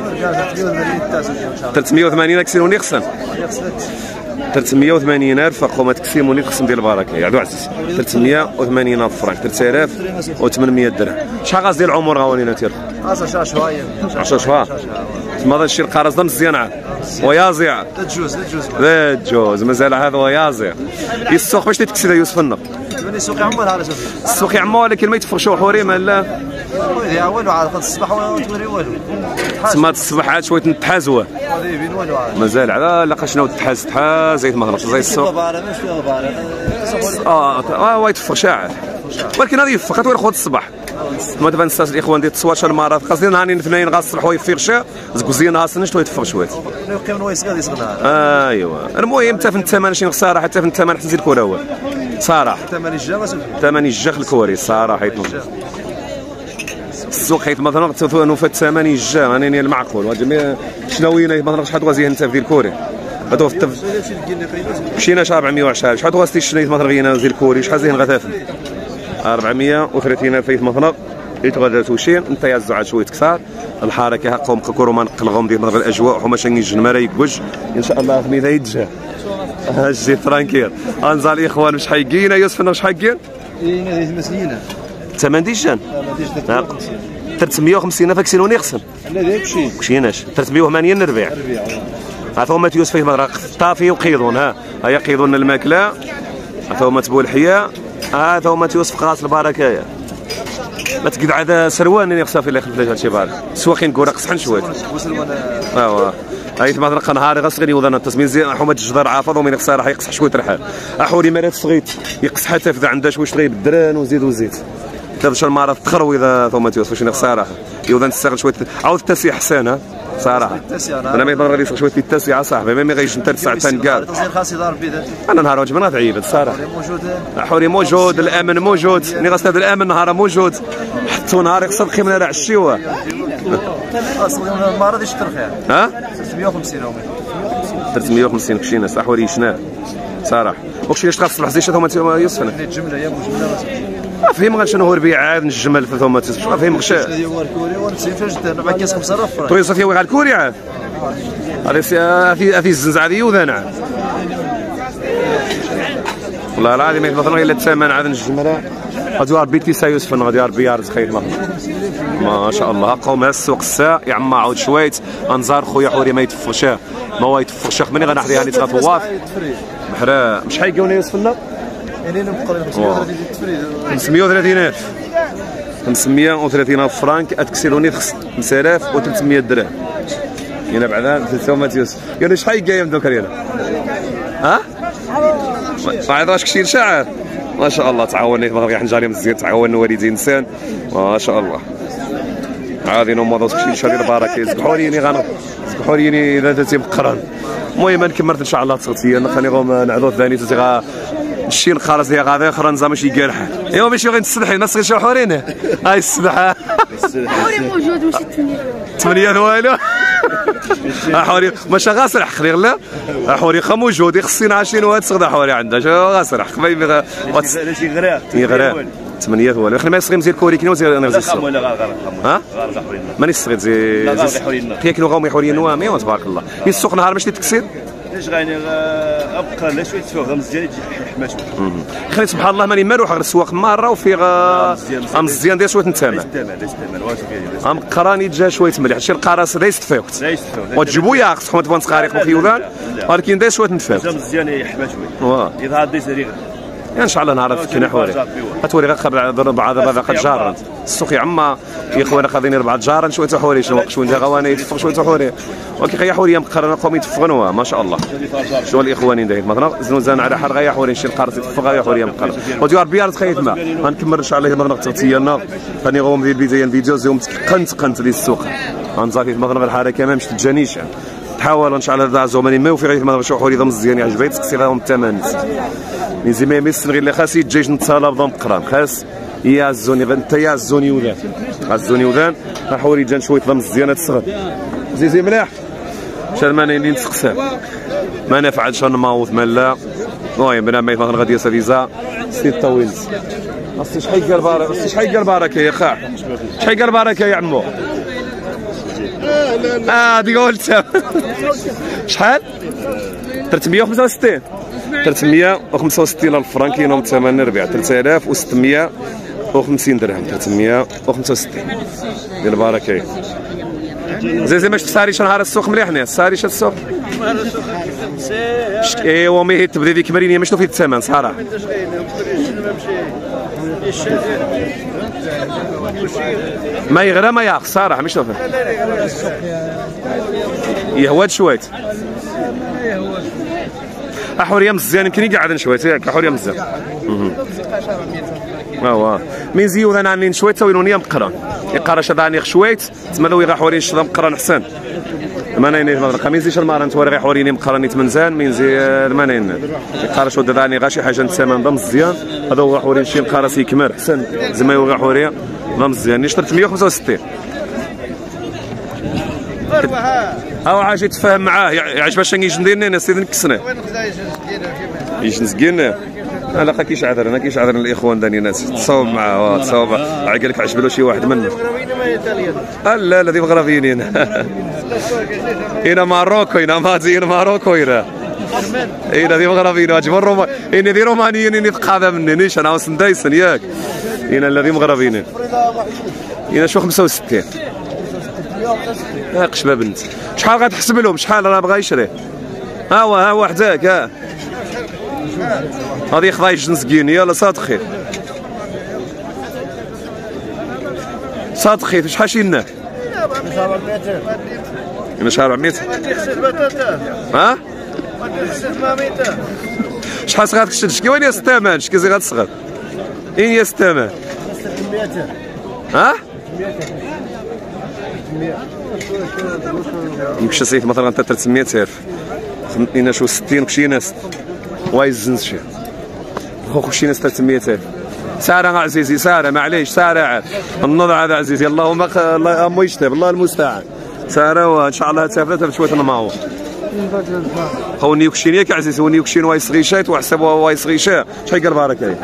ثلاثمية وثمانين كسير ونقسم ثلاثمية وثمانين ألف قومة تكسيم ونقسم ديال البركه يا عدو عزيز ثلاثمية وثمانين ألف فرنك ثلاثة آلاف وثمانمية درهم شحال غاز ديال العمر غاونينا تير عشرة شهور عشرة شهور تما هذا الشيء القرص ده مزيان عاد ويازع لا تجوز لا تجوز لا تجوز مازال هذا ويازع السوق باش تكسي يوسف النق السوق يعمر على شوفي السوق يعمر ولكن ما يتفرشوا حوريمه لا يا والو عاد الصباح وتوري والو تما الصباح عاد شويه نتحازوا مازال على لا شنو تحاز تحاز زي ما هضرت زي السوق اه اه يتفرش عاد ولكن هذه يفقط وير خذ الصباح ما دابا نسى الاخوان ديال التصوات شحال المرات قصدي نهارين اثنين غا الصبح ويفيرشا زكوزينا هاسن شويه يتفرش شويه ايوا المهم حتى في الثمن شي خساره حتى في الثمن حتى نزيد الكره هو صراحه ثمن الجا ثمن الجا الكوري صراحه السوق حيت مثلا تثونوا في الثمن الجا راني المعقول شنو وين مثلا شحال غازي انت في الكوري هذا في مشينا أربعمية وعشرة شحال غاستي الشنيت مثلا غينا ديال الكوري شحال زين غثاث أربعمية وثلاثين ألف مثلا يتغادروا شي انت يا الزعات شويه كثار الحركه قوم كورو ما نقلغهم ديال مثلا الاجواء وحما شنو الجنمره يكوج ان شاء الله خميده يتجا هاجي ترانكيل انزال الاخوان مش حايقين يوسف مش حايقين مسينا ثمن ديجان ثلاثمية وخمسين ألف كسيلو نقسم لا داك الشيء كشيناش ثلاثمية وثمانين نربيع عطاهم يوسف فيه مدرق طافي وقيضون ها هيا قيضون الماكله عطاهم تبول الحياه هذا هما يوسف قاص البركه ما تقعد عاد سروان اللي خصها في اللي خلف هادشي بعد سواقين كوره قصحن شويه ايوا هاي مثلا نهاري غصغني وضنا التسمين زين حومه الجدار عافض ومن خصها راح يقصح شويه رحال احوري مرات صغيت يقصح حتى فدا عندها شويه شغيب الدران وزيد وزيد دابا شحال المرات تخروي اذا ثم يوسف شنو خصها راح يوضن تستغل شويه عاود التسيح حسان ها صراحه انا ما يضر لي شويه في التسعه صاحبي ما غيجي انت تسعه كاع انا نهار واجب نهار عيبت صراحه حوري موجود الامن موجود ني غاستاد الامن نهار موجود حتى نهار يقصد قيمنا راه عشيوه المره ديال الترخيع ها ثلاثمية وخمسين ثلاثمية وخمسين كشينا حوري شناه صراحه وكشي اش تخص الحزيشه هما يوسف الجمله يا جمله فهم غير شنو هو ربيع عاد نجمل في ثم ما فهمكش طوي صافي وغا الكوري عاد هذا في في الزنزعه ديال يوذان عاد والله العظيم مثلا الا الثمن عاد نجملها غادي ربي تيسا يوسف غادي ربي يرزق خير ما شاء الله قوم السوق الساعه يا عم عاود شويه انزار خويا حوري ما يتفرش ما هو يتفرش مني غنحضيها لي تغطواف محرا مش حيقوني يوسف لنا خمسمية وثلاثين ألف خمسمية وثلاثين ألف فرانك اتكسيروني خمسة آلاف وثلاثمية درهم هنا بعدا ثلاثة يوسف يعني شحال جايه دوك ريال ها ما عيطاش كثير شعر ما شاء الله تعاوني غير حنجاري مزيان تعاون والدين انسان ما شاء الله عادي نوم موضوع كثير شاري البركه يسبحوا لي غنى يسبحوا لي اذا تيبقران المهم كملت ان شاء الله تغطيه نخلي غوم نعذو ثاني تغا الشين خالص ديال غادي اخرى نزا ماشي قالحه ايوا ماشي غير نسلحي الناس غير حورين هاي السبحه حوري موجود ماشي ثمانية ثمانية والو حوري ماشي غاسر حق لا حوري خا موجود خصينا عشرين وهاد صغدا حوري عندها شو غاسر حق ما شي غرا غرا ثمانية والو خلينا ما يصغي مزيان الكوري كينو زي انا زي ها مانيش صغير زي كيكنو غاومي حوريين وامي تبارك الله السوق نهار ماشي تكسير ليش غاني ابقى لا شويه تفوق مزيان يجي حماش خلي سبحان الله ماني ما نروح غير السواق مره وفي ام مزيان ديال شويه نتامل ام قراني جا شويه مليح هادشي القراص ليس تفوقت وتجيبو يا خص حمد بون صغاريق وخيولان ولكن داير شويه نتفاوت مزيان يحمى شويه يظهر دي سريغ ان شاء الله نعرف كي نحوري غتوري غير قبل بعض باقي جارا السوق يا عما يا خويا خاذين اربعه جارا شويه حوري شنو شويه غواني يتفق شويه حوري ولكن خيا حوري مقرنا قوم يتفقوا ما شاء الله شو الاخوانين داير مثلا زنوزان على حال غيا حوري شي القارص يتفق غيا حوري مقرن ودي ربي يرزق خيت ما غنكمل ان شاء الله مثلا تغطينا ثاني غوم ديال البدايه الفيديو زيهم قنت قنت للسوق غنزافي مثلا الحركه ما مش تجانيش تحاول ان شاء الله هذا زوماني ما وفي غير ما حوري ضم مزيان يعجبني تكسي لهم الثمن مي ما يمسن غير اللي خاص يتجيش نتصالى بضم قران خاص يا الزوني انت يا الزوني ودان الزوني ودان حوري جان شويه ضم مزيانه تصغر زي زي مليح شحال ما ناينين تسقساه ما نفعلش نماوض ما لا. المهم بنا ما مثلا غادي سافيزا سي طويل. اصلي شحال قال بارك اصلي شحال قال بركه يا خا شحال قال بركه يا عمو. اه دي قلت شحال ثلاثمية وخمسة وستين ثلاثمية وخمسة وستين الف فرنك كاينهم ثمن ربيع ثلاثة آلاف وستمية وخمسين درهم ثلاثمية وخمسة وستين ديال البركه. زي زي ماش تساريش نهار السوق مليح هنا تساريش السوق ايوا مي تبدا ديك مرينيه ما شنو فيه الثمن صراحه ما يغرى ما ياخ صراحه مش شوفه يهواد شويت احوريه مزيان يمكن يقعد شويت ياك احوريه مزيان اه من زيود انا عنين شويت توينونيه مقران يقرا داني شويت تما لو يغا حوري الشضا مقران احسن ما نايني ما مينزيش المارن توري غير حوريني مقراني تمنزان مينزي ما ناين يقرا شو داني غا شي حاجه نتسامن مزيان هذا هو حوري شي مقرا سي كمر احسن زعما يوغا حوريه مزيان نيش ثلاثمية وخمسة وستين او حاجه يتفاهم معاه يعجب باش نجي ندير انا سيدي نكسناه يجي نسقينا لا خا كيش عذر انا كيش عذر الاخوان داني ناس تصاوب معاه تصاوب عقل لك عجب له شي واحد منه لا لا دي مغربيين هنا ماروكو هنا مازي هنا ماروكو هنا هنا دي مغربيين عجب الروما هنا دي رومانيين اللي تقاضى مني نيش انا وسندايسن ياك هنا الذي مغربيين هنا شو خمسة وستين ياك شباب بنت شحال غتحسب لهم شحال راه بغا يشري ها هو ها هو حداك ها هذه خضاي جنس كيني يلا صادخي صادخي شحال شينا انا شحال أربعمية ها شحال صغات كشتش وين يا الثمن شكي زي غتصغر اين يا الثمن ها يمشي سيف مثلا ثلاثمية ألف انا شو ستين كشي ناس وايزنز شي خو كشي ناس ثلاثمية ألف سارة عزيزي سارة معليش سارة عاد النضع هذا عزيزي اللهم الله امو يشتب الله المستعان سارة وان شاء الله تسافرت بشويه الماو هو نيوكشين ياك عزيزي هو نيوكشين وايس غيشات وحسب وايس غيشا شحال قال بارك عليك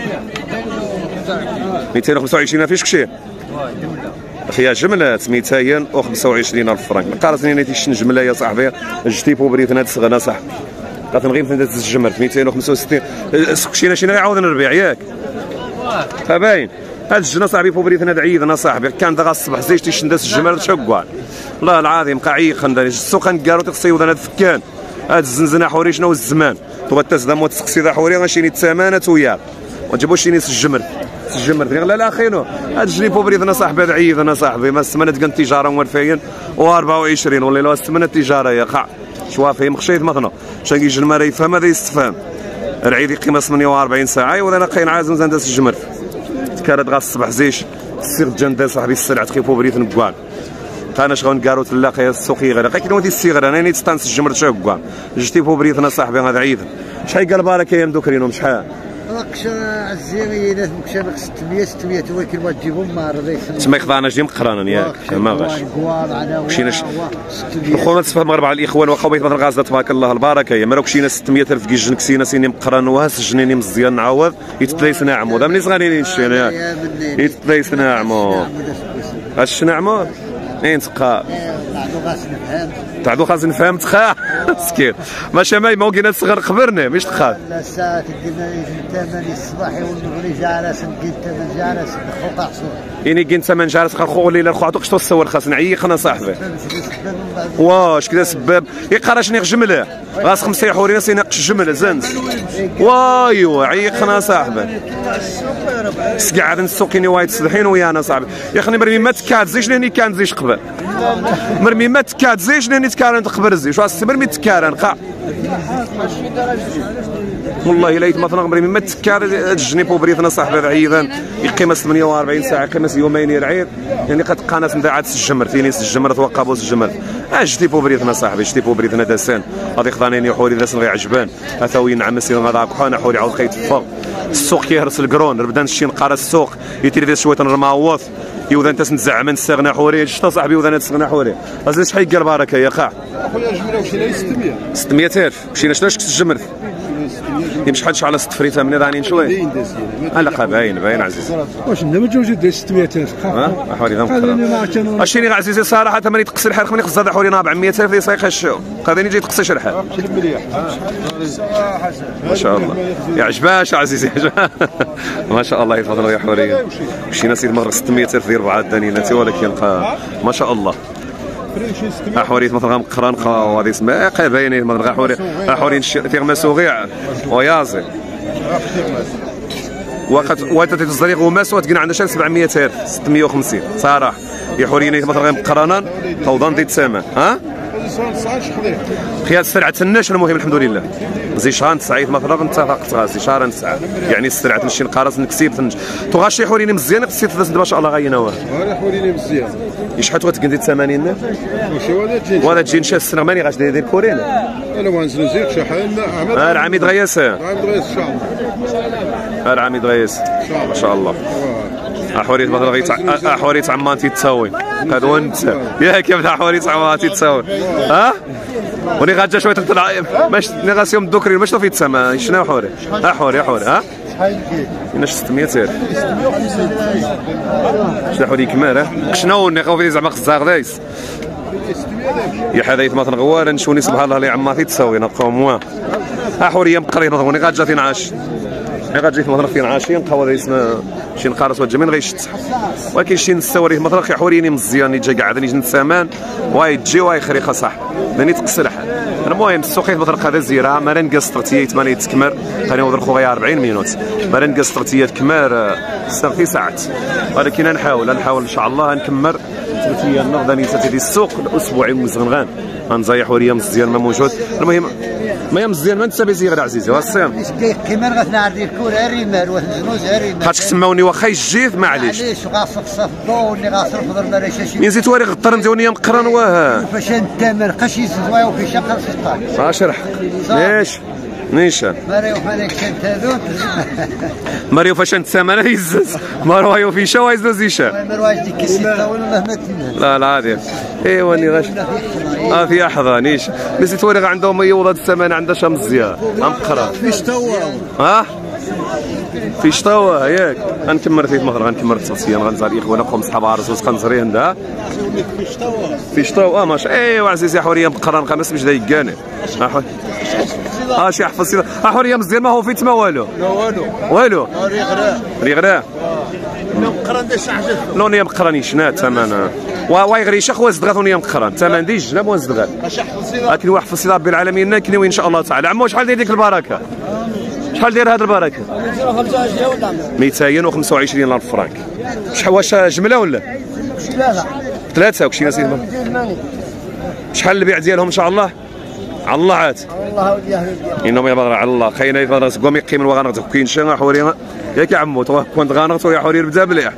مئتين وخمسة وعشرين فيش كشي اخي جمله مئتين وخمسة وعشرين الف فرنك قارتني نيتي شن جمله يا صاحبي جتي بوبريت هاد الصغنا صح قالت نغيب في الجمر مئتين وخمسة وستين كشينا شينا يعاود نربيع ياك فباين هاد الجنا صاحبي بوبريت هاد عيدنا صاحبي كان دغا الصبح زيت تيشنداس الجمال تشقوا والله العظيم قاعي خندري السوق كنكارو تيخصيو هاد الفكان هاد الزنزنه حوري شنو الزمان تو تزدا مو تسقسي ذا حوري غنشيني الثمانات وياك وتجيبو شي نيس الجمر الجمر لا لا خينو هاد الجني بوبريتنا صاحبي هاد عيدنا صاحبي ما السمانه كان التجاره هو ألفين وأربعة وعشرين ولا لا السمانه التجاره يا خا شوا فيه مخشيت مثلا شاكي يجي المرا يفهم هذا يستفهم العيد قيمه ثمانية وأربعين ساعه وانا قاين عازم زنداس الجمر تكرد غا الصبح زيش السير جندا صاحبي السلعه تخيفو بريت نكوان انا شغون كارو تلاقي السوقي غير قاين ودي الصغير انا نيت ستانس الجمر تشا كوان جيتي بوبريتنا صاحبي هذا عيد شحال قال بارك يا مدوكرينهم شحال راكش عزيري ناس مكشابك ستمية ستمية توكل ما تجيبهم ما رضيش تما يخضعنا جيم قرانا ياك ما غاش مشينا خونا تصفى المغرب على الاخوان واخا بيت مثلا غازه تبارك الله البركه يا مالك شينا ستمية الف كي جن كسينا سيني مقران وهاس جنيني مزيان نعوض يتبليس ناعمو دا مني صغارين شينا ياك يتبليس ناعمو اش ناعمو اين تقا تعدو خاص نفهم تخا مسكين ماشي ماي ما كاين صغر خبرني مش تخاف لا ساعه تدينا ثمانية الصباحي والمغرب جالس نقيت ثمن جالس خوقع صور يعني كاين ثمن جالس خو ليله الخو عطوك شتو الصور خاص نعيقنا صاحبي واش كذا سباب يقرا شني جمله غاس خمسه يحورينا سيناقش الجمله زنز وايوا عيقنا صاحبي قاعد نسوقيني وايد تصلحين ويانا صاحبي يا اخي مرمي ما تكاد زيش لاني كان زيش قبل مرمي ما تكاد زيش لاني تكارن تقبر زيش واش مرمي تكارن قا والله ليت مثلا مرمي ما تكار تجني بوبريتنا صاحبي عيدان يقيم ثمانية وأربعين ساعه يقيم يومين يرعيد يعني قد قناه مداعات الجمر فينيس الجمر توقابوس الجمر اجتي بوبريتنا صاحبي اجتي بوبريتنا داسان غادي خضانيني حوري داسن غير عجبان اتاوي نعم سير هذا كحنا حوري عاود خيط فوق السوق كيهرس الكرون بدا نشي نقرا السوق يتيري شويه نرماوط يوذا انت تنزع من استغنى حوري شتا صاحبي يوذا تستغنى حوري ازيد شحال قال بركه يا قاع خويا جمله وشري ستمية ستمية ألف مشينا شناش كنت الجمرت يمشي شحال على الصفريته من راني شويه لا باين باين عزيزي واش انت متجوز ديال ستمية ألف ها حوري غنقرا اشيني عزيزي صراحه تمني تقصي الحال خليني خزاد حوري أربعمية ألف اللي سايق الشو قادرين يجي تقصي شرحه مليح ما شاء الله يا عجباش عزيزي ما شاء الله يتفضل يا حوري مشينا سيد مره ستمية ألف ديال ربعه دانيناتي ولكن ما شاء الله حوريت مثلا مقران وهذه اسمها باينين مثلا حوري حوري تيغما سوغيع ويازي وقت وانت تزري غماس وتقنا عندنا شحال سبعمية ألف ستمية وخمسين صراحه يا حوريني مثلا مقرانا توضان ديت الثمن ها خيال السرعه تناش المهم الحمد لله زي شهر تسعيد مثلا اتفقت غازي شهر نسعه يعني السرعه تمشي نقارص نكسب تنج تو غاشي حوريني مزيان قصيت ما شاء الله غاينه راه حوريني مزيان شحال تغتقندي ثمانين واش ولا تجي ولا تجي نشا السنه ماني غاش داير كورين انا غنزل نزيد شحال اه العميد غياس العميد غياس ان شاء الله العميد غياس ما شاء الله احوريت مثلا غيت احوريت عمانتي تساوي هذا هو انت ياك يا احوريت عمانتي تساوي ها وني غاجا شويه تطلع باش نيغاسيون دوكري باش في تسمى شنو حوري احوري احوري ها شحال ستمية ألف شنو حوري كمال شنو نيغوفي زعما خزاق دايس يا حدايت مثلا غوار نشوني سبحان الله اللي عماتي تساوي نبقاو موان احوري مقري نظروني غاجا فين عاش غا جيت مثلا فين عاشين نبقاو هذا شي نقارص والجميل غيشت ولكن شي نستوريه مثلا خي حوريني مزيان يجي قاعد يجي نتسامان واي تجي واي خريقه صح ماني تقصي الحال المهم السوقيت مثلا هذا زيره ما نقص تغتيات ماني تكمر خلينا نضرب خويا أربعين مينوت ما نقص تغتيات كمار في ساعات ولكن نحاول نحاول ان شاء الله نكمر تغتيه النهضه نيساتي ديال السوق الاسبوعي مزغنغان غنزايح حوريه مزيان ما موجود المهم ما مزيان ما انت بيزي غير عزيزي والصيام كيما غتنعرض الكره الرمال والجنوز الرمال خاطش تسماوني واخا يجيت معليش معليش غاصفصف الضو اللي غاصرف ضرب راه شي مين زيت واري غطر نديوني مقران واه فاش انت ما لقاش يزوايا وفي شقر ستة اشرح ليش نيشان ماريو فالك كنت هذوك ماريو فاش انت سامانه يزز ماريو في شوا يزز يشا مارواج ديك الستة ولا مهما لا لا هذه ايوا ني غاش اه في احضان ايش نسيت وري عندهم هي ولاد السمانه عندها شا مزيان غنقرا في شتوا ها في شتوا ياك غنكمر فيه مثلا غنكمر التغطيه غنزار اخوانا قوم صحاب عرس غنزري هنا في شتوا في شتوا اه ماشي ايوا عزيزي يا حوريه مقران خمس مش دايقاني اه شي حفظ سيدي اه حوريه مزيان ما هو فيت ما والو لا والو والو ريغرا ريغرا مقران داش حاجه لوني مقراني شنا ثمن واي غير شخ واز دغاثوني مقران ثمن ديج جناب واز دغال اش حفظ سيدي لكن واحد في رب العالمين كنوي ان شاء الله تعالى عمو شحال داير ديك البركه شحال داير هذه البركه مئتين وخمسة وعشرين ألف فرانك شحال واش جمله ولا ثلاثه ثلاثه وكشي نسيت شحال البيع ديالهم ان شاء الله على الله عاد الله ودياه انهم يبغى على الله خاينه يفرس قوم يقيم الوغانغ كاين شي حوري ياك يا عمو تو كنت غانغ يا حوري بدا مليح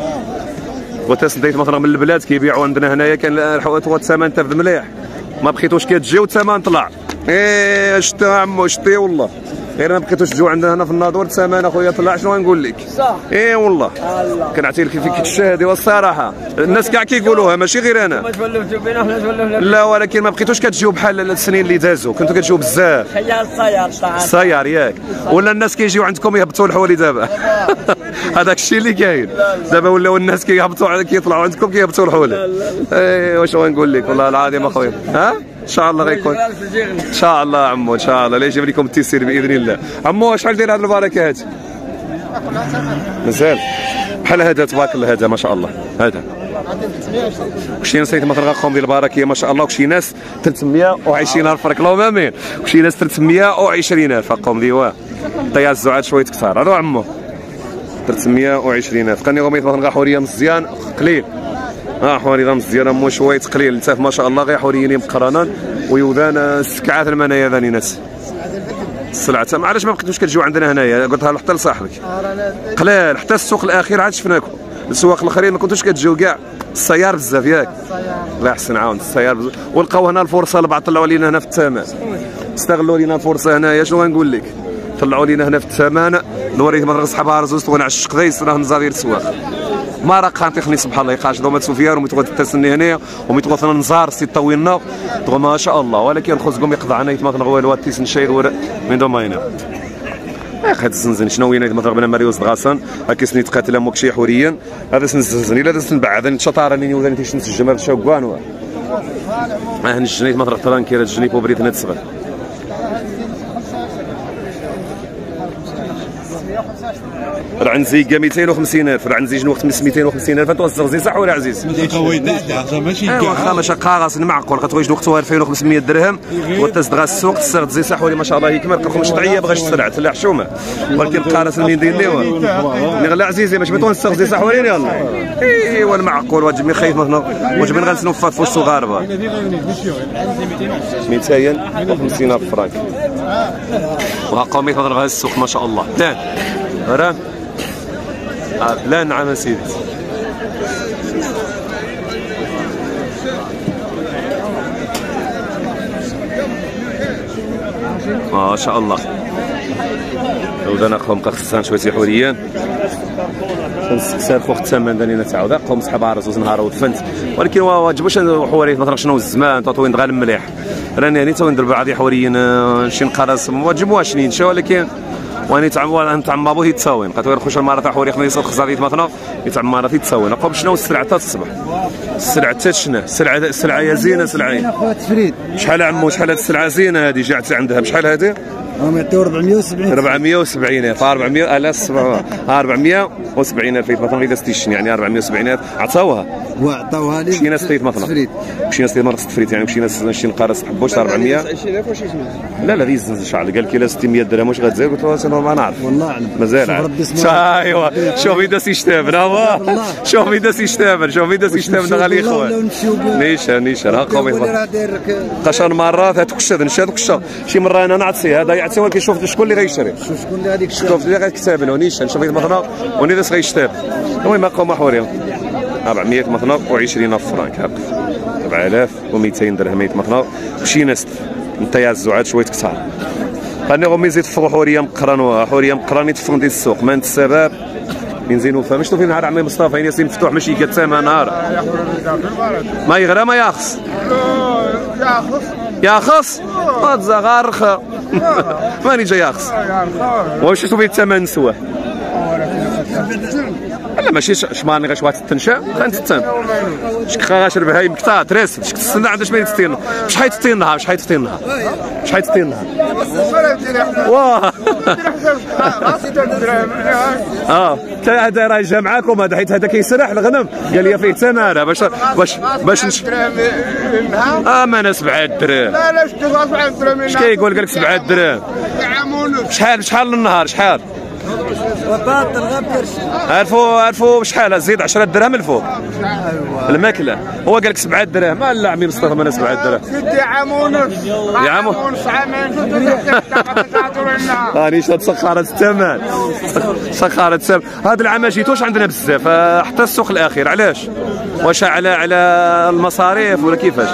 وتسديت مثلا من البلاد كيبيعوا عندنا هنايا كان الحوات هو الثمن تفد مليح ما بقيتوش كتجي والثمن طلع ايه شتي عمو شتي والله غير ما بقيتوش تجيو عندنا هنا في الناظور الثمن اخويا طلع شنو غنقول لك صح ايه والله كنعطي لك فيك الشهاده والصراحه الناس كاع كيقولوها ماشي غير انا ما تولفتوا بينا حنا تولفنا لا ولكن ما بقيتوش كتجيو بحال السنين اللي دازوا كنتوا كتجيو بزاف خيال السيار طاح السيار ياك ولا الناس كيجيو عندكم يهبطوا الحوالي دابا هذاك الشيء اللي كاين دابا ولاو الناس كيهبطوا كيطلعوا عندكم كيهبطوا الحوالي ايه واش غنقول لك والله العظيم اخويا ها ان شاء الله غيكون ان شاء الله عمو ان شاء الله لا يجيب لكم التيسير باذن الله عمو شحال داير هذه البركه هذه مازال بحال هذا تبارك الله هذا ما شاء الله هذا وشي ناس مثلا غاقوم ديال البركه ما شاء الله وشي ناس ثلاثمية وعشرين ألف فرق اللهم امين وشي ناس ثلاثمية وعشرين ألف قوم ديواه طيا الزعاد شويه كثار راه عمو ثلاثمية وعشرين ألف قال لي مثلا غا حوريه مزيان قليل ها حوريه مزيان مو شويه قليل انت ما شاء الله غير حوريين مقرانا ويوذان السكعات المنايا ذاني ناس السلعه ما علاش ما بقيتوش كتجيو عندنا هنايا قلتها حتى لصاحبك قلال حتى السوق الاخير عاد شفناكم السواق الاخرين ما كنتوش كتجيو كاع السيار بزاف ياك الله يحسن عاون السيار بزاف ولقاو هنا الفرصه البعض طلعوا لينا هنا في الثمن استغلوا لينا الفرصه هنايا شنو غنقول لك طلعوا لينا هنا في الثمن نوريك مثلا صحاب عرزوز وانا على الشق دايس راه نزار ديال السواق ما راه قانتي سبحان الله يقاش دوما تسوفيار ومتغوت تسني هنا ومتغوت نزار سي طويلنا دغ ما شاء الله ولكن خصكم يقضى عنا يتماثل غوال وات تيسن شير من دوماينا هاد الزنزن شنو وين مثلا بنا مريوز دغاسان هاكي تقاتل امك شي حوريا هذا سن الزنزن الا سن بعد شطاره ني ولا تيش نس الجمال شوكوان ها الجنيت مثلا طران كيرا الجنيب وبريت نتصغر العنزي مئتين وخمسين ألف العنزي جنو مئتين وخمسين ألف توصل زي صح ولا عزيز؟ ماشي واخا ماشي قاغص معقول كتوجد وقتها ألفين وخمسمية درهم وتصدغ السوق تصدغ زي صح ولا ما شاء الله يكمل كركم شطعيه بغاش تسرع تلا حشومه ولكن قارس من دين ليوا نغلا عزيزي باش ما تونسغ زي صح ولا يلا ايوا المعقول واجب خايف مثلا واجب غنسنو في فوسط الغاربه مئتين وخمسين ألف فرانك وها قومي تضرب هذا السوق ما شاء الله لا راه لا نعم سيدي ما شاء الله ودنا قوم قخصان شويه حوريا كنسكسر خوخ الثمن داني تعاود قوم صحاب عرس وزنهار ودفنت ولكن واجبوش حواريت مثلا شنو الزمان تطوين دغال المليح راني يعني تو ندير بعض حوريا شي نقرص واجبوهاش نينشا ولكن واني تعمر نتعمى به يتساوين قاتو نخش المره تاع حوري خميس خزاريت مثلا يتعمر يتساوين قوم شنو السلعه تاع الصباح السلعه تاع شنو السلعه السلعه يا زينه سلعه شحال عمو شحال هاد السلعه زينه هذه جات عندها بشحال هذه هم يعطيو أربعمية وسبعين أربعمية وسبعين ألف أربعمية ألاف أربعمية وسبعين ألف مثلا إذا ستيشن يعني أربعمية وسبعين ألف عطاوها وعطاوها لي مشينا ستيت مثلا مشينا ستيت مرة ستفريت يعني مشينا شي نقارص حبوش أربعمية لا لا ريز شحال قال لي لا ستمية درهم واش غتزيد قلت له انا ما نعرف والله اعلم مازال ايوا شوف اذا سيشتابن ها شوف اذا سيشتابن شوف اذا سيشتابن غالي خويا نيشان نيشان ها قومي قشر مرات هتكشد نشاد كشا شي مره انا نعطي هذا يعطي ولكن شوف شكون اللي غيشري شوف شكون اللي غادي يكتب شوف اللي غيكتب له نيشان شوف مثلا وني داس غيشتاب المهم قوم حوري أربعمية مثلا وعشرين ألف فرانك هاك سبعة آلاف ومئتين درهم مثلا مشي نست انت يا الزعاد شويه كثار خليني غومي زيد تفرو حوريه مقران حوريه مقران يتفرن ديال السوق ما انت السبب من زين وفا مش في نهار عمي مصطفى ياسين مفتوح ماشي كتسامى نهار ما يغرى ما ياخص ياخص ياخص غارخ ماني جاي ياخص واش تشوفي الثمن سواه لا ماشي شماني غاش واحد التنشا كانت التم شكا غاش البهايم كتا تريس شك تستنى عندها شمال تستين شحال تستينها شحال تستينها شحال تستينها واه اه هذا راه جا معاكم هذا حيت هذا كيسرح الغنم قال لي فيه تماره باش باش باش اه ما انا سبعة دراهم لا لا سبعة دراهم اش كيقول قال لك سبعة دراهم شحال شحال النهار شحال وباطل غير كرش ألفو ألفو شحال زيد عشرة دراهم الفو الماكله هو قال لك سبعة دراهم ما لا عمي مصطفى انا سبعة دراهم ستي عام ونص يا عمو ونص عامين راني شاد سخاره الثمن سخاره الثمن هذا العام ما جيتوش عندنا بزاف حتى السوق الاخير علاش واش على على المصاريف ولا كيفاش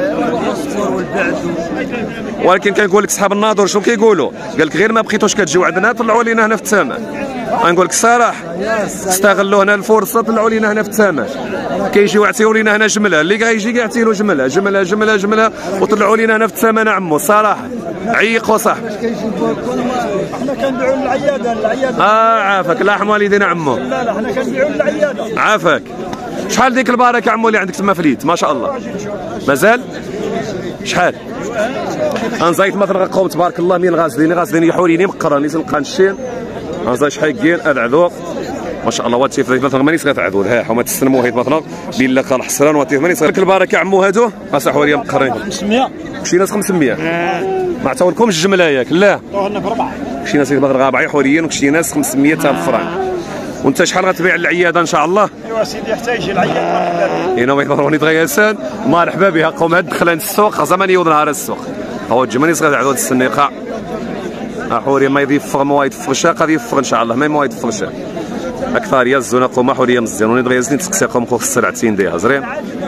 ولكن كنقول لك صحاب الناظر شنو كيقولوا قال لك غير ما بقيتوش كتجيو عندنا طلعوا لينا هنا في الثمن غنقول لك الصراحه استغلوا هنا الفرصه طلعوا لينا هنا في الثمن كيجيو يعطيو لينا هنا جمله اللي غيجي يعطي له جمله جمله جمله جمله وطلعوا لينا هنا في الثمن عمو الصراحه عيقوا صح احنا كنبيعوا للعياده العياده اه عافاك الله يرحم والدينا عمو لا لا احنا كنبيعوا للعياده عافاك شحال ديك البركه عمو اللي عندك تما فليت ما شاء الله مازال شحال انزايت مثلا قوم تبارك الله مين غازلين غازلين يحوريني مقراني تلقى نشين انزاي شحال كاين العذوق ما شاء الله واتي مثلا مانيش غتعذور ها حما تسلموا هيت مثلا بالله قال حسران واتي مانيش لك البركه عمو هادو اصح حوريه مقرانين خمسمية شي ناس خمسمية ما عطاولكمش الجمله ياك لا طولنا بربعه شي ناس مثلا ربعه حوريين وشي ناس خمسمية الف فرنك وانت شحال غتبيع للعياده ان شاء الله؟ ايوا سيدي حتى يجي العياد هنا ما يضروني دغياسان مرحبا بها قوم هاد دخلان السوق زمان يوض نهار السوق هو الجماني صغير عدود السنيقه حوري ما يفغ ما يتفغش غادي يفغ ان شاء الله ما ما يتفغش اكثر يا الزنا قوم حوريه مزيان وني دغياسني تسقسي قوم خوف السلعتين ديها زرين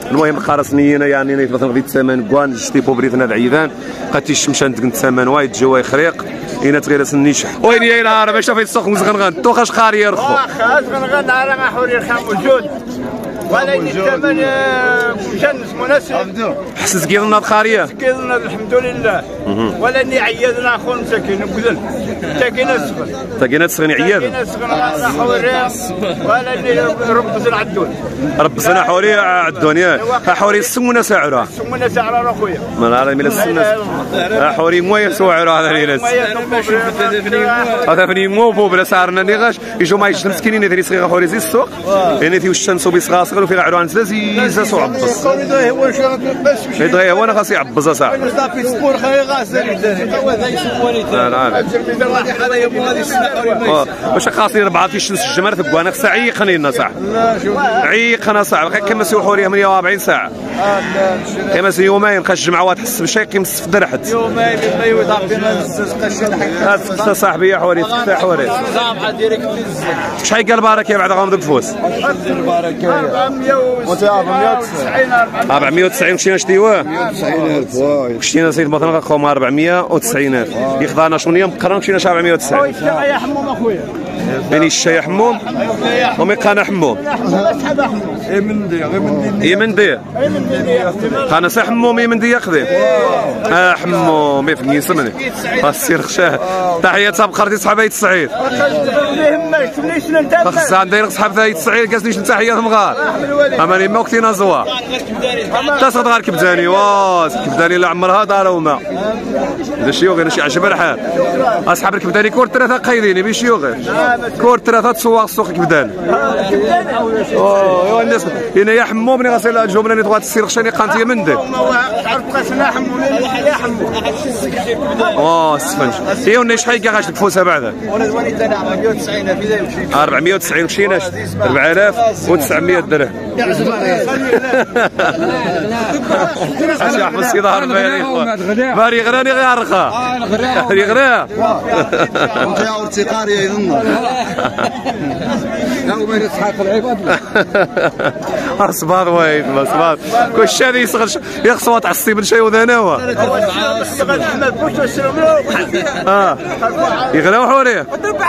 المهم الخرسنيين يعني مثلا غادي الثمن كوان جتي بوبريتنا بعيدان قاتي الشمشان دك الثمن وايد جوا يخريق اين تغير سنيش وين يا نهار باش في السوق مزغنغن تو خاش خاري رخو واخا زغنغن نهار ما حوري خام وجود ولا الثمن مجنس مناسب حسس كيضنا خاريه كيضنا الحمد لله ولا اني عيادنا اخو مساكين وكذل تاكينا السخن تاكينا السخن عياد تاكينا السخن حوري ولا اني رب زنا عدون رب زنا حوري عدون يا حوري السمونه سعره السمونه سعره اخويا ما نعرف من السمونه حوري مويه سعره هذا الناس هذا فني مو بو بلا سعرنا نيغاش يجوا ما يجي مسكينين يدري صغيره حوري زي السوق يعني في الشمس وبيصغاصغ وفي عروان زازيزه سو عبص يدغي هو انا خاص يعبص صاحبي في سبور خاي غاسل لا لا واش خاص يربعه في الشمس الجمر ثقوا انا خاص عيقني لنا صاحبي عيقنا صاحبي كما سي حوريه ثمانية وأربعين ساعه كما سي يومين خاص الجمعه وتحس بشي كيمس في درحت يومين اللي يطابينا هذا صاحبي يا حوري تفتح حوري شحال قال بارك يا بعد غامض بفوس أربعمية وتسعين شتينا شتيوه شتينا سيد مثلا قوم أربعمية وتسعين ألف يخضعنا شنو مقرن شتينا أربعمية وتسعين يا حموم اخويا يعني الشاي حموم وميقانا حموم يمندي قانا سا حموم يمندي ياخذي اه حموم يفني يسمني السير خشاه تحية صاحب خرتي صحابي السعيد خص عندي صحاب ثاي السعيد كاسنيش تحية مغار اماني ما وقتنا زوا تصغد غير كبداني واس كبداني لا عمرها دار وما هذا شيوغ انا شي عجب الحال اصحاب الكبداني كور ثلاثه قايدين بي شيوغ كور ثلاثه تسوق السوق كبداني اوه الناس هنا يا حموم ملي غاسل الجمله اللي تبغى تسير خشاني قانتيه من دي تعرف قاسنا حموم يا حموم اه السفنج هي ونا شحال كاع غاش تفوسها بعدا أربعمية وتسعين كشيناش أربعة آلاف وتسعمية درهم اش يحفظ سي ظهر ماري غراني غير رخا ماري غرا انت يا ارتقاري يظن يوم يسحق العباد اصبر ويد اصبر كل شيء يصغر يخصوا تعصي من شيء وذناوه اه يغلاو حوريه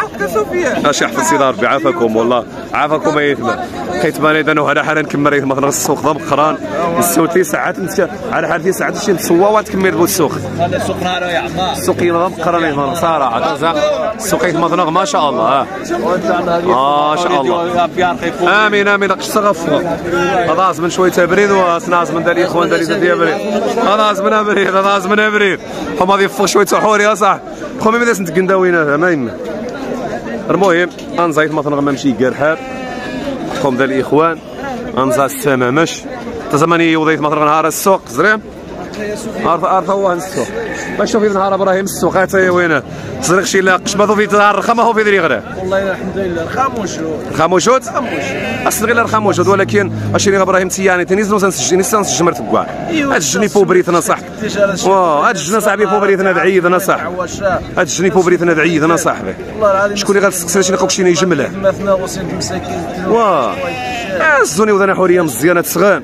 اش يحفظ سي ظهر بعافاكم والله عافاكم ايتما كيتبان اذا وهذا حالا نكمل ريت مثلا السوق ضم قران السوق ساعات على حال ساعات شي تسوا وتكمل بو السوق هذا السوق نهار يا عمار السوق ينظم قران صراحه السوق يتمضغ ما شاء الله ما شاء الله امين امين قش تغفر خلاص من شويه تبريد وناس من داري اخوان داري ديال بريد خلاص من بريد خلاص من بريد هما ضيفوا شويه سحور يا صاح خومي ما داس نتقنداوينا ما يما المهم انزايت مثلا ما نمشي كارحات قوم ذا الاخوان انزا السمامش تزماني وضيت مثلا نهار السوق زريم عارف عارف هو السوق باش شوفي نهار ابراهيم السوق هاتي وينه تزرق شي لا قشبه في نهار الرخامه هو في ذري غدا والله الحمد لله رخاموشوت رخاموشوت اصل غير رخاموشوت ولكن اشيري ابراهيم تياني تنزلوا تنسجل نسجل مرت كاع هاد الجني بوبريتنا صح واه هاد الجني صاحبي بوبريتنا بعيد انا صح هاد الجني بوبريتنا بعيد انا صاحبي شكون اللي غتسقسي شي نلقاو شي يجمله مثنى وسط المساكين واه الزوني وذنا حوريه مزيانه تسغان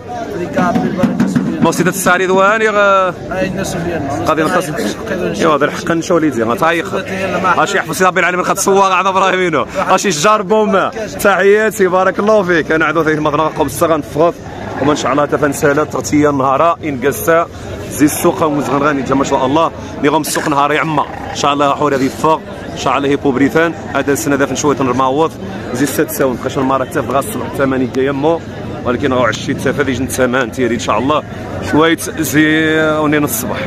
موسيدة السعري دواني غا غادي نقص ايوا هذا الحق نشوف لي زين طايق اش يحفظ ربي العالمين قد صواغ على ابراهيمينو اش الجار بوما تحياتي بارك الله فيك انا عدو ثيث مغرا قوم الصغان فغط وما ان شاء الله تفنسالة ترتيا نهارا ان قسا زي السوق ومزغنغاني ما شاء الله نيغم السوق نهار يعمى ان شاء الله حور هذه فوق ان شاء الله هي بوبريثان هذا السنه دافن شويه نرماوض زي السادسه ساون بقاش المره حتى في غاس ثمانية يمو ولكن غا عشي تفادي جن ثمان تيري ان شاء الله شويه زي ونين الصباح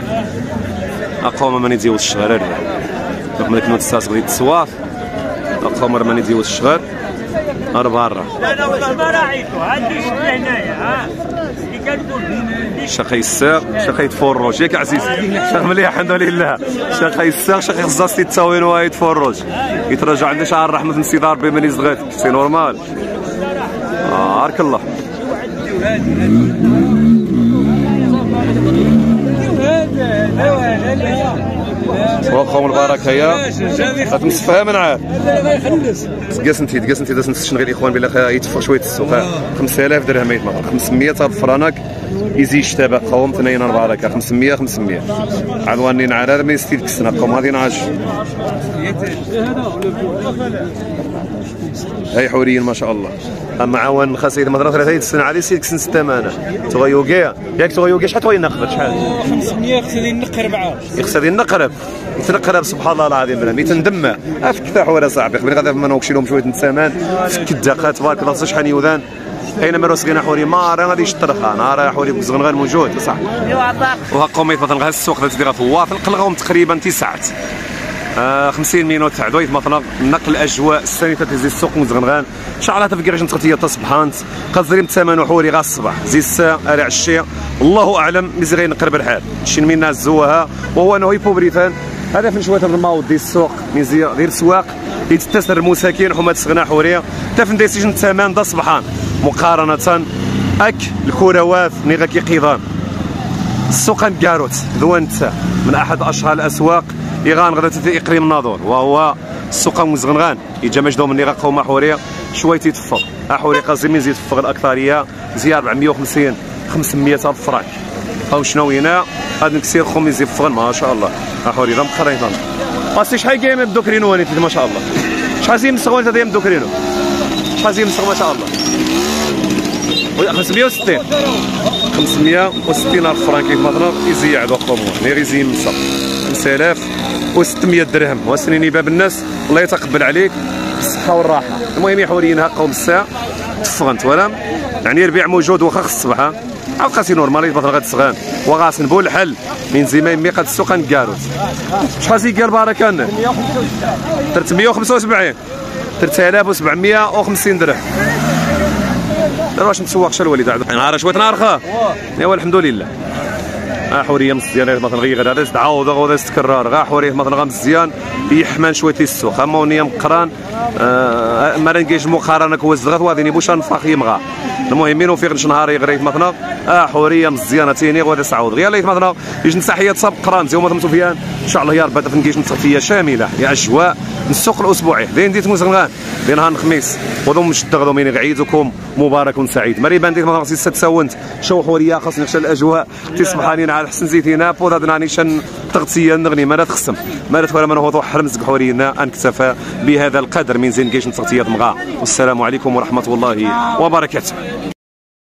اقوم ماني ديوز الشغال رغم انك نتستاس غادي تسواف اقوم ماني ديوز الشغال انا برا انا والله ما راعيته عندي شغل هنايا ها اللي كنقول شقي الساق شقي تفرج ياك عزيز شق مليح الحمد لله شقي الساق شقي خصاص التاوين وايد تفرج يترجع عندي شعر رحمه من سي ربي ماني زغات سي نورمال بارك الله واخا البركه يا غتمسفها من عاد تقاس انت تقاس انت داس نفس غير الاخوان بلا يتفق شويه السوق خمسة آلاف درهم يتمر خمسمية الف فرانك يزيد شتابه قوم اثنين البركه خمسمية خمسمية عدوانين على ما يستيد كسنا قوم هذه نعاش هاي حوريين ما شاء الله. اما عوان خاص اذا مضرب ثلاثه السنه على سيد كسن ستة مانا تغيوكيا ياك تغيوكيا شحال تغي نقبر شحال خمسمية خصني نقر أربعة يخسر النقرب يتنقرب سبحان الله العظيم بلا يتندمى افك تاع حوار صاحبي قبل غادي ما نوكشي لهم شويه نتسامان فك الدقات تبارك الله شحال يوذان اينما روسكينا حوري ما راه غادي يشطرخ انا راه حوري بزغنغان موجود صح وها قوميت مثلا غا السوق تدير طواف نقلغهم تقريبا تسعة آه خمسين مينوت تاع دويت مثلا نقل اجواء السانيته تزي السوق مزغنغان شعلها تفكر باش نتغتيه تصبحانت قصريم ثمن حوري غا الصباح زي الساعه على عشيه الله اعلم مزي غير نقرب الحال شي من الناس زوها وهو انه يبوبريتان هذا فين شويه الماود ديال السوق مزي غير سواق يتستسر المساكين حمات السغنا حوريه حتى فين دايسيش الثمن دا صبحان مقارنه اك الكروات ني غا كيقيضان السوق كاروت ذوانت من احد اشهر الاسواق إيغان غدا في إقليم الناظور وهو السوق مزغنغان يجا مجدو مني غا قومه حوريه شويه تيتفق حوري قاسم يزيد تفق الاكثريه زي أربعمية وخمسين خمسمية الف فرانك او شنو هنا هاد نكسير خميس يفغن ما شاء الله حوري ذا مقرين اصلي شحال كاين بدوكرينو وليت ما شاء الله شحال زي مسغون هذا بدوكرينو شحال زي مسغ ما شاء الله خمسمية وستين خمسمية وستين الف فرانك كيف مثلا يزي عدو قومه غير يزي مسغ خمسة آلاف وستمية درهم وسنيني باب الناس الله يتقبل عليك بالصحه والراحه. المهم يا حوريين هاقوا بالساعه تفغنت ولا يعني البيع موجود واخا خص الصباح او قاسي نورمال مثلا غاد الصغان وغاسن بول الحل من زي ما قد السوق نكاروت شحال زي قال بركه لنا ثلاثمية وخمسة وسبعين ثلاثة آلاف وسبعمية وخمسين درهم واش نتسوق شا الوليد نهار شويه نهار ايوا الحمد لله ها حوريه مزيان مثلا غير غدا تعاود غدا تكرر غا حوريه مثلا غا مزيان يحمل شويه السوق اما ونيه مقران آه ما نلقاش مقارنه كوز غا واديني بوش نفاخ يمغا المهم فيغ نهار يغريت مثلا اه حوريه مزيانه تيني غدا تعاود غير ليت مثلا يجي نصحيه تصاب قران زي مثلا سفيان ان شاء الله يا رب هذا نجيش نصفيه شامله يا اجواء السوق الاسبوعي داين ديت مزغنغان بين نهار الخميس وضم مشد غدو من عيدكم مبارك سعيد مريبان ديت مثلا ست ساونت شو حوريه خاصني نخشى الاجواء تسمحاني على حسن زيتينا بوضا نيشان تغطيه نغني ما لا تخصم ما لا تفهم انا هو حرم زق حورينا انكتفى بهذا القدر من زين كيش تغطيه مغا والسلام عليكم ورحمه الله وبركاته.